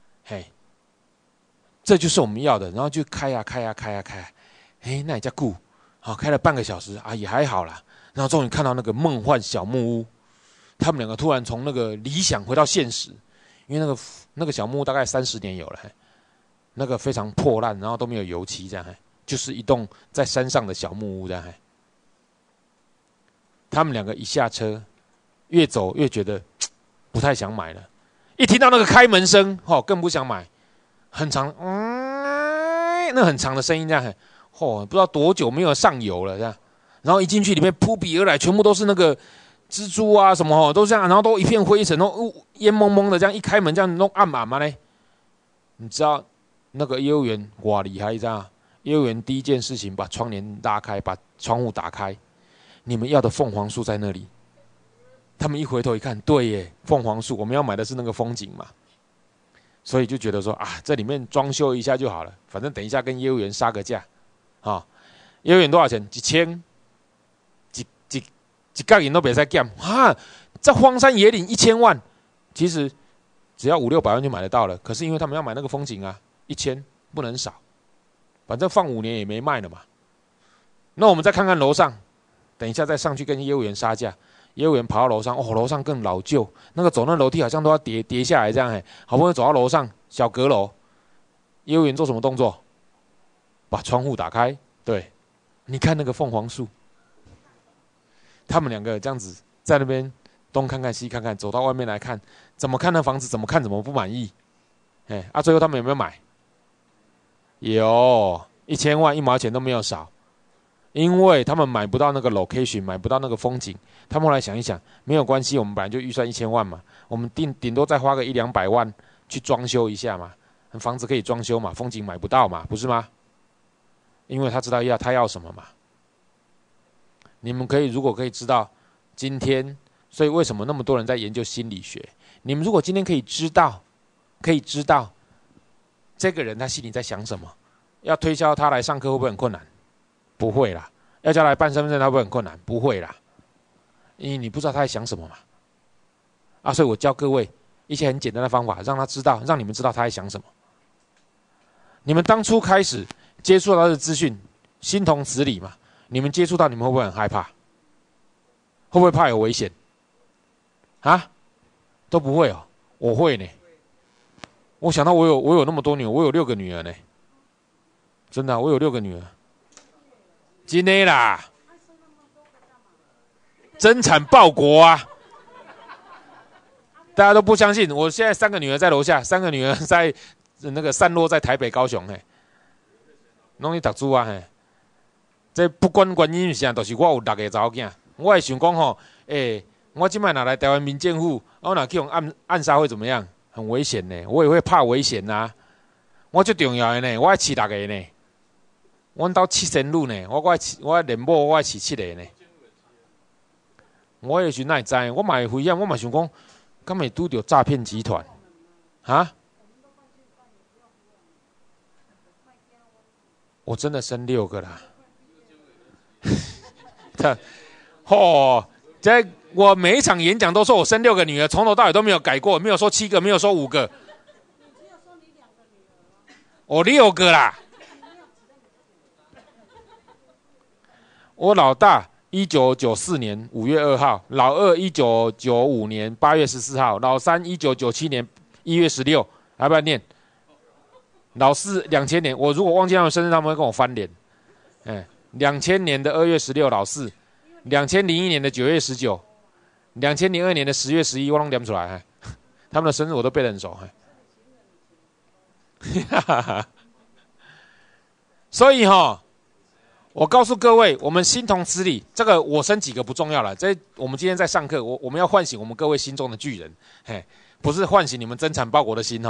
这就是我们要的。然后就开啊，那也叫顾，开了半个小时也还好啦。然后终于看到那个梦幻小木屋，他们2个突然从那个理想回到现实，因为那个小木屋大概30年有了，那个非常破烂，然后都没有油漆这样。就是一栋在山上的小木屋，这样。他们2个一下车，越走越觉得不太想买了。一听到那个开门声，更不想买。很长，那很长的声音这样，不知道多久没有上油了这样。然后一进去里面扑鼻而来，全部都是那个蜘蛛啊什么都这样，然后都一片灰尘，然后烟蒙蒙的这样。一开门这样弄暗嘛嘞，你知道那个业务员哇厉害这样。业务员第一件事情把窗帘拉开，把窗户打开，你们要的凤凰树在那里。他们一回头一看，对耶，凤凰树，我们要买的是那个风景嘛。所以就觉得说这里面装修一下就好了，反正等一下跟业务员杀个价，业务员多少钱？1000， 一角银都别再减哈！在荒山野岭1000万，其实只要500-600万就买得到了。可是因为他们要买那个风景啊，1000不能少，反正放5年也没卖了嘛。那我们再看看楼上，等一下再上去跟业务员杀价。业务员跑到楼上，哦，楼上更老旧，那个走那楼梯好像都要跌下来这样，好不容易走到楼上小阁楼，业务员做什么动作？把窗户打开，对，你看那个凤凰树，他们两个这样子在那边东看看西看看，走到外面来看，怎么看那房子，怎么看怎么不满意，最后他们有没有买？有，1000万1毛钱都没有少。因为他们买不到那个 location， 买不到那个风景，他们后来想一想，没有关系，我们本来就预算1000万嘛，我们顶多再花个100-200万去装修一下嘛，房子可以装修嘛，风景买不到嘛，不是吗？因为他知道他要什么嘛。你们如果可以知道今天，所以为什么那么多人在研究心理学？你们如果今天可以知道这个人他心里在想什么，要推销他来上课会不会很困难？不会啦。要叫他来办身份证，他会不会很困难？不会啦，因为你不知道他在想什么嘛。所以我教各位一些很简单的方法，让你们知道他在想什么。你们当初开始接触到的资讯，心同此理嘛。你们接触到，你们会不会很害怕？会不会怕有危险？都不会哦，我会呢。我想到我有那么多女儿，我有6个女儿呢，真的，我有6个女儿。真的啦，增产报国啊！大家都不相信，我现在3个女儿在楼下，3个女儿在那个散落在台北、高雄，拢去读书啊，这不管原因是啥，就是我有6个查某囝，我会想讲吼，我今摆拿来台湾民政府，我拿去用暗杀会怎么样？很危险呢，我也会怕危险呐。我最重要的呢，我爱饲6个呢。阮兜7仙女呢，我连某我爱饲7个呢。我迄时哪会知？我嘛会危险，我嘛想讲，敢会拄到诈骗集团？我真的生6个啦。这我每一场演讲都说我生6个女儿，从头到尾都没有改过，没有说7个，没有说5个。我6个啦。我老大1994年5月2号，老二1995年8月14号，老三1997年1月16，要不要念？老四2000年，我如果忘记他们生日，他们会跟我翻脸。2000年的2月16，老四；2001年的9月19，2002年的10月11，我都念出来。他们的生日我都背得很熟。所以我告诉各位，我们心同此理。这个我生几个不重要了。我们今天在上课，我们要唤醒我们各位心中的巨人，不是唤醒你们增产报国的心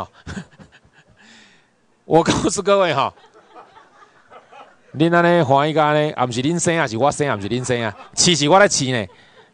我告诉各位恁安尼欢喜甲呢，也不是恁生啊，是我生，也不是恁生啊，饲是我在饲呢。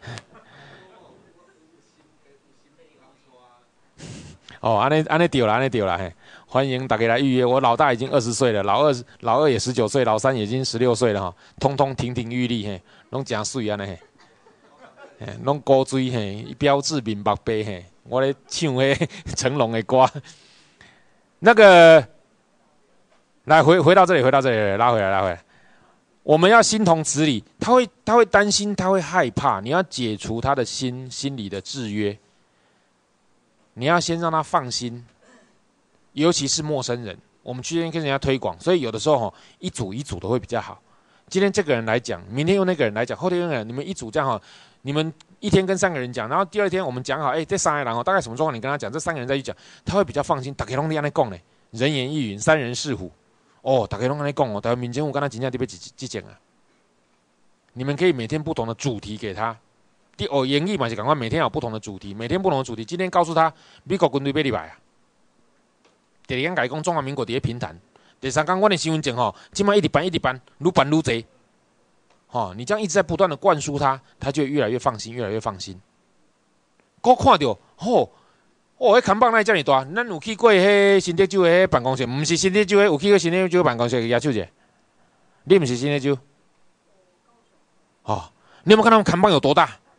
安尼对啦，欢迎大家来预约。我老大已经20岁了，老二也19岁，老三已经16岁了通通亭亭玉立拢真水安尼拢高水标志面目白我咧唱成龙的歌。那个，来回到这里，拉回来。我们要心同此理，他会担心，他会害怕，你要解除他的心理的制约。你要先让他放心，尤其是陌生人，我们去跟人家推广，所以有的时候一组的会比较好。今天这个人来讲，明天用那个人来讲，后天用那个人，你们一组这样你们一天跟3个人讲，然后第2天我们讲好，这3个人大概什么状况，你跟他讲，这3个人再去讲，他会比较放心。大家拢这样讲呢，人言亦云，3人是虎。大家拢这样讲台湾民政府跟他真正在要去讲啊。你们可以每天不同的主题给他。演义嘛是赶快每天有不同的主题，每天不同的主题。今天告诉他美国军队要入来啊。第2天跟他讲中华民国在平潭。第3天我的身份证现在一直办，愈办愈多。你这样一直在不断的灌输他，他就会越来越放心，越来越放心。我看到那看板那这么大，咱有去过新德州的办公室，不是新德州的，有去过新德州办公室举手者。你不是新德州？你有没有看他们看板有多大？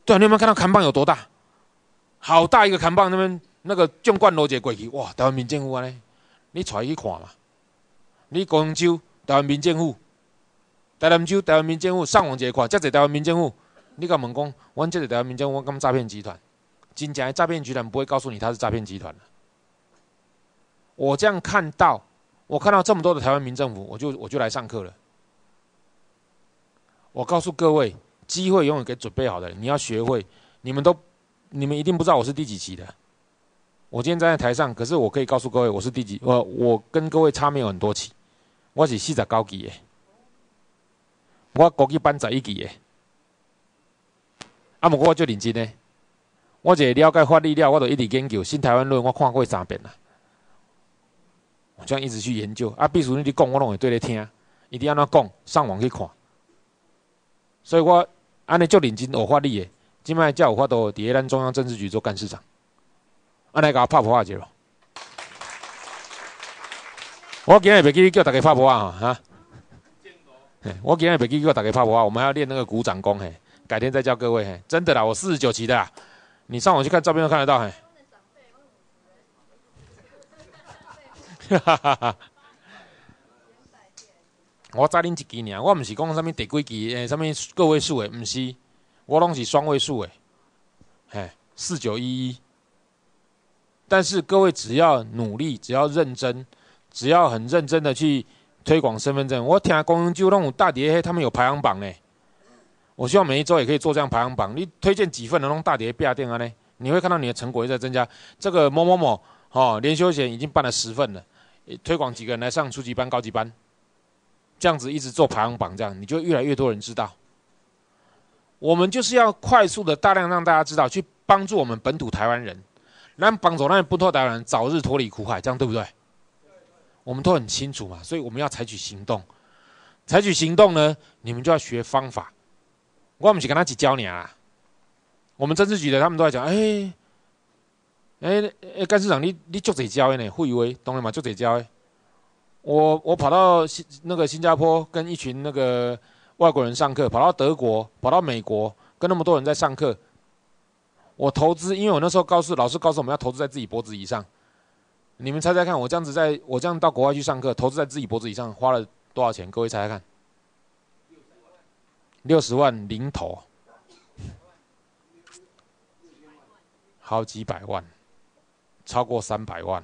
对啊，你有没有看到看板有多大？好大一个看板，那个纵贯路一过去，哇！台湾民政府安尼，你带去看嘛？你高雄州台湾民政府，台南州台湾民政府，上网一下看，遮侪台湾民政府，你甲问讲，阮这个台湾民政府，我敢诈骗集团？真正的诈骗集团不会告诉你他是诈骗集团的。我这样看到，我看到这么多的台湾民政府，我就来上课了。我告诉各位，机会永远给准备好的人，你要学会。你们一定不知道我是第几期的。我今天站在台上，可是我可以告诉各位，我是第几。我跟各位差没有很多期，我是49期的，我国语班11期的。啊，不过我最认真的，我一了解法律了，我就一直研究新台湾论，我看过3遍了。我这样一直去研究啊，秘书你讲，我拢会对你听，一定要怎讲，上网去看。所以我安尼足认真学法律的。今摆才有法度伫咱中央政治局做干事长，来甲我拍拍者咯。我今日袂记叫大家拍拍哈，我今日袂记叫大家拍拍，我们还要练那个鼓掌功嘿，改天再教各位嘿，真的啦，我49期的啦，你上网去看照片都看得到嘿。我早恁1期尔，我毋是讲啥物第几期啥物个位数的，毋是。我拢是双位数诶，4911。但是各位只要努力，只要认真，只要很认真的去推广身份证。我听公营就拢有大碟，他们有排行榜呢。我希望每一周也可以做这样排行榜。你推荐几份的弄大碟标定啊呢？你会看到你的成果也在增加。这个某某某连休闲已经办了10份了，推广几个人来上初级班、高级班，这样子一直做排行榜，这样你就越来越多人知道。我们就是要快速的、大量让大家知道，去帮助我们本土台湾人，让帮助那本土台湾人早日脱离苦海，这样对不对？我们都很清楚嘛，所以我们要采取行动。采取行动呢，你们就要学方法。我不是跟他一教你啊，我们政治局的他们都在讲，干事长你足侪教的呢，会为当然嘛足侪教的。我跑到那个新加坡跟一群那个外国人上课，跑到德国，跑到美国，跟那么多人在上课。我投资，因为我那时候老师告诉我们要投资在自己脖子以上。你们猜猜看，我这样到国外去上课，投资在自己脖子以上花了多少钱？各位猜猜看，60万零头，好几百万，超过300万。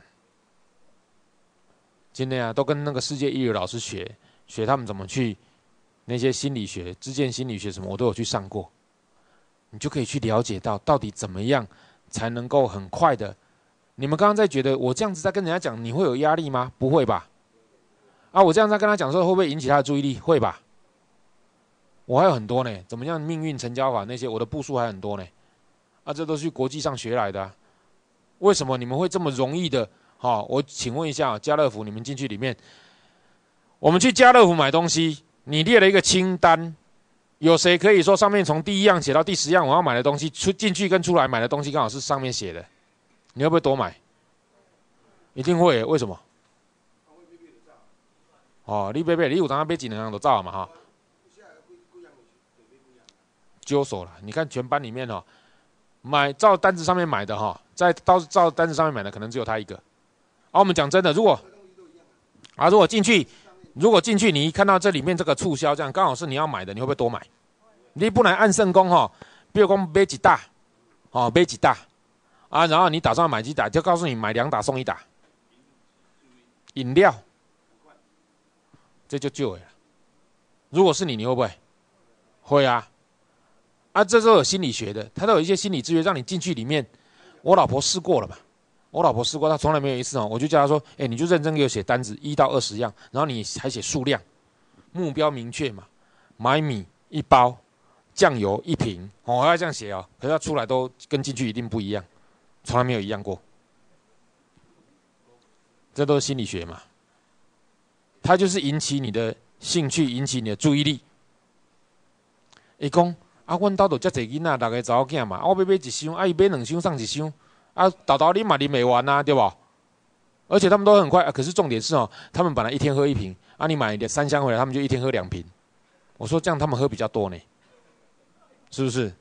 今天啊，都跟那个世界一流老师学他们怎么去那些心理学、知见心理学什么，我都有去上过。你就可以去了解到底怎么样才能够很快的。你们刚刚在觉得我这样子在跟人家讲，你会有压力吗？不会吧？啊，我这样在跟他讲的时候，会不会引起他的注意力？会吧？我还有很多呢，怎么样命运成交法那些，我的步数还很多呢。啊，这都是国际上学来的啊。为什么你们会这么容易的？我请问一下，家乐福你们进去里面，我们去家乐福买东西，你列了一个清单，有谁可以说上面从第1样写到第10样我要买的东西，进去跟出来买的东西刚好是上面写的？你会不会多买？一定会，为什么？你买，你有当买1、2样就走了嘛揪手了。你看全班里面照单子上面买的照单子上面买的可能只有他一个。我们讲真的，如果进去你一看到这里面这个促销，这样刚好是你要买的，你会不会多买？你不能按圣功比如说买1打，买1打啊，然后你打算买几打，就告诉你买2打送1打。饮料，这就救了。如果是你会不会？会啊。这都有心理学的，它都有一些心理制约，让你进去里面。我老婆试过了嘛？我老婆试过，她从来没有一次我就叫她说：“你就认真给我写单子，1到20样，然后你还写数量，目标明确嘛。买米1包，酱油1瓶，我要这样写可是她出来都跟进去一定不一样，从来没有一样过。这都是心理学嘛，它就是引起你的兴趣，引起你的注意力。伊讲。阮兜就遮侪囡仔，6个查某囝嘛，我要买1箱，伊买2箱送1箱，豆豆啉嘛啉袂完对不？而且他们都很快，可是重点是他们本来1天喝1瓶，你买3箱回来，他们就1天喝2瓶。我说这样他们喝比较多呢，是不是？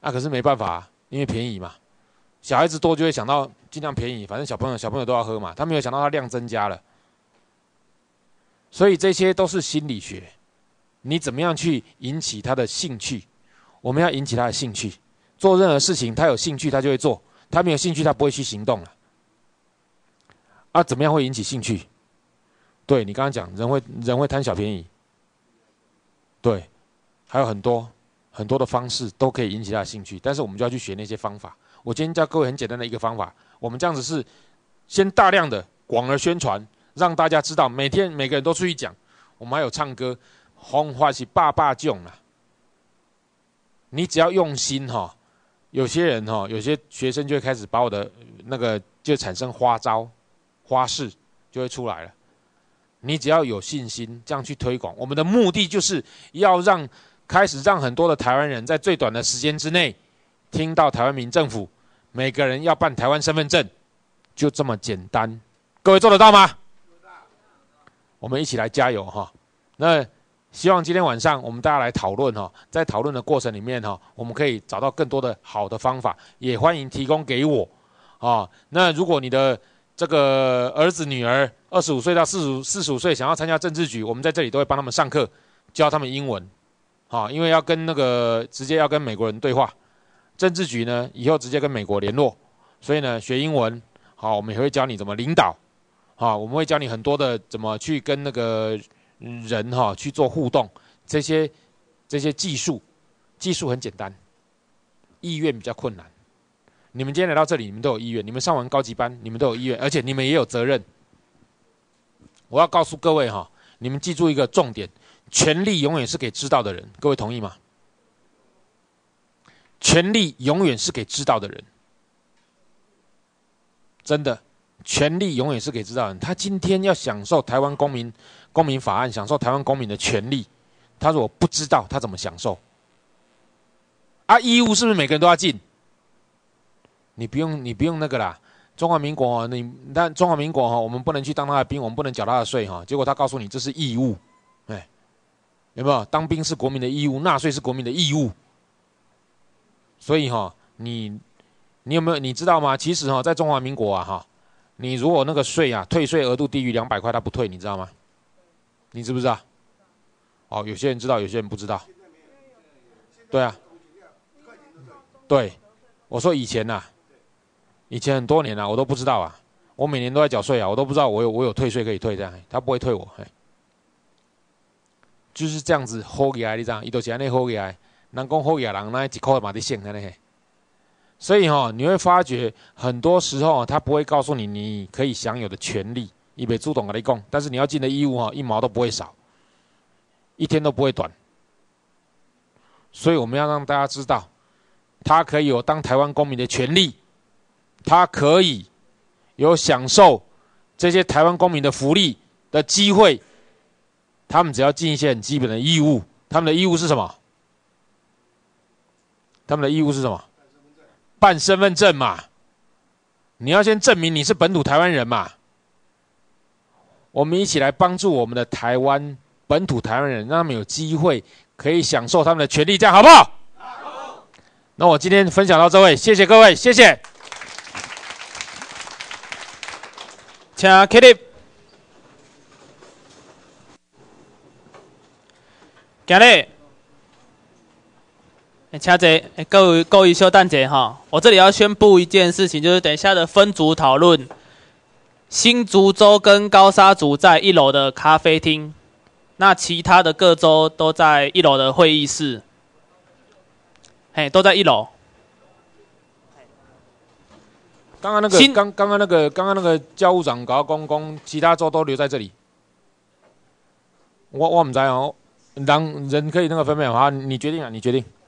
啊，可是没办法啊，因为便宜嘛。小孩子多就会想到尽量便宜，反正小朋友都要喝嘛，他没有想到它量增加了。所以这些都是心理学，你怎么样去引起他的兴趣？我们要引起他的兴趣，做任何事情他有兴趣他就会做，他没有兴趣他不会去行动了。啊，怎么样会引起兴趣？对你刚刚讲，人会贪小便宜，对，还有很多的方式都可以引起他的兴趣，但是我们就要去学那些方法。我今天教各位很简单的一个方法，我们这样子是先大量的广而宣传，让大家知道，每天每个人都出去讲，我们还有唱歌，红花是爸爸囧啦。你只要用心哈，有些人哈，有些学生就会开始把我的那个就产生花招、花式就会出来了。你只要有信心，这样去推广，我们的目的就是要开始让很多的台湾人在最短的时间之内听到台湾民政府每个人要办台湾身份证，就这么简单。各位做得到吗？我们一起来加油哈！那希望今天晚上我们大家来讨论哈，在讨论的过程里面哈，我们可以找到更多的好的方法，也欢迎提供给我啊。那如果你的这个儿子女儿25岁到45岁想要参加政治局，我们在这里都会帮他们上课，教他们英文，啊，因为要跟直接要跟美国人对话。政治局呢，以后直接跟美国联络，所以呢，学英文，好，我们也会教你怎么领导，好，我们会教你很多的怎么去跟那个人哈去做互动，这些技术很简单，意愿比较困难。你们今天来到这里，你们都有意愿，你们上完高级班，你们都有意愿，而且你们也有责任。我要告诉各位哈，你们记住一个重点：权力永远是给知道的人。各位同意吗？权力永远是给知道的人，真的，权力永远是给知道的人。他今天要享受台湾公民法案，享受台湾公民的权利，他如果不知道，他怎么享受？啊，义务是不是每个人都要尽？你不用那个啦。中华民国但中华民国哈，我们不能去当他的兵，我们不能缴他的税哈。结果他告诉你这是义务，哎，有没有？当兵是国民的义务，纳税是国民的义务。所以哈，你有没有你知道吗？其实哈，在中华民国啊哈，你如果那个税啊退税额度低于200块，他不退，你知道吗？你知不知道？哦，有些人知道，有些人不知道。对啊，对，我说以前呐，以前很多年啦，我都不知道啊。我每年都在缴税啊，我都不知道我有退税可以退这样，他不会退我，就是这样子 hold 起来，你知道？伊都是安尼 hold 起来。人讲好野人，那一块嘛的线，所以哈，你会发觉很多时候他不会告诉你可以享有的权利，伊袂主动跟你讲，但是你要尽的义务哈，一毛都不会少，一天都不会短。所以我们要让大家知道，他可以有当台湾公民的权利，他可以有享受这些台湾公民的福利的机会，他们只要尽一些很基本的义务。他们的义务是什么？他们的义务是什么？办身份证嘛。你要先证明你是本土台湾人嘛。我们一起来帮助我们的台湾本土台湾人，让他们有机会可以享受他们的权利，这样好不好？好。那我今天分享到这位，谢谢各位，谢谢。请 Kitty。今日。 请各位稍等一下哈，我这里要宣布一件事情，就是等一下的分组讨论，新竹州跟高沙族在1楼的咖啡厅，那其他的各州都在1楼的会议室，都在1楼。 刚刚那个教务长跟我讲，其他州都留在这里。我不知道哦，人可以那个分配好，你决定啊，你决定。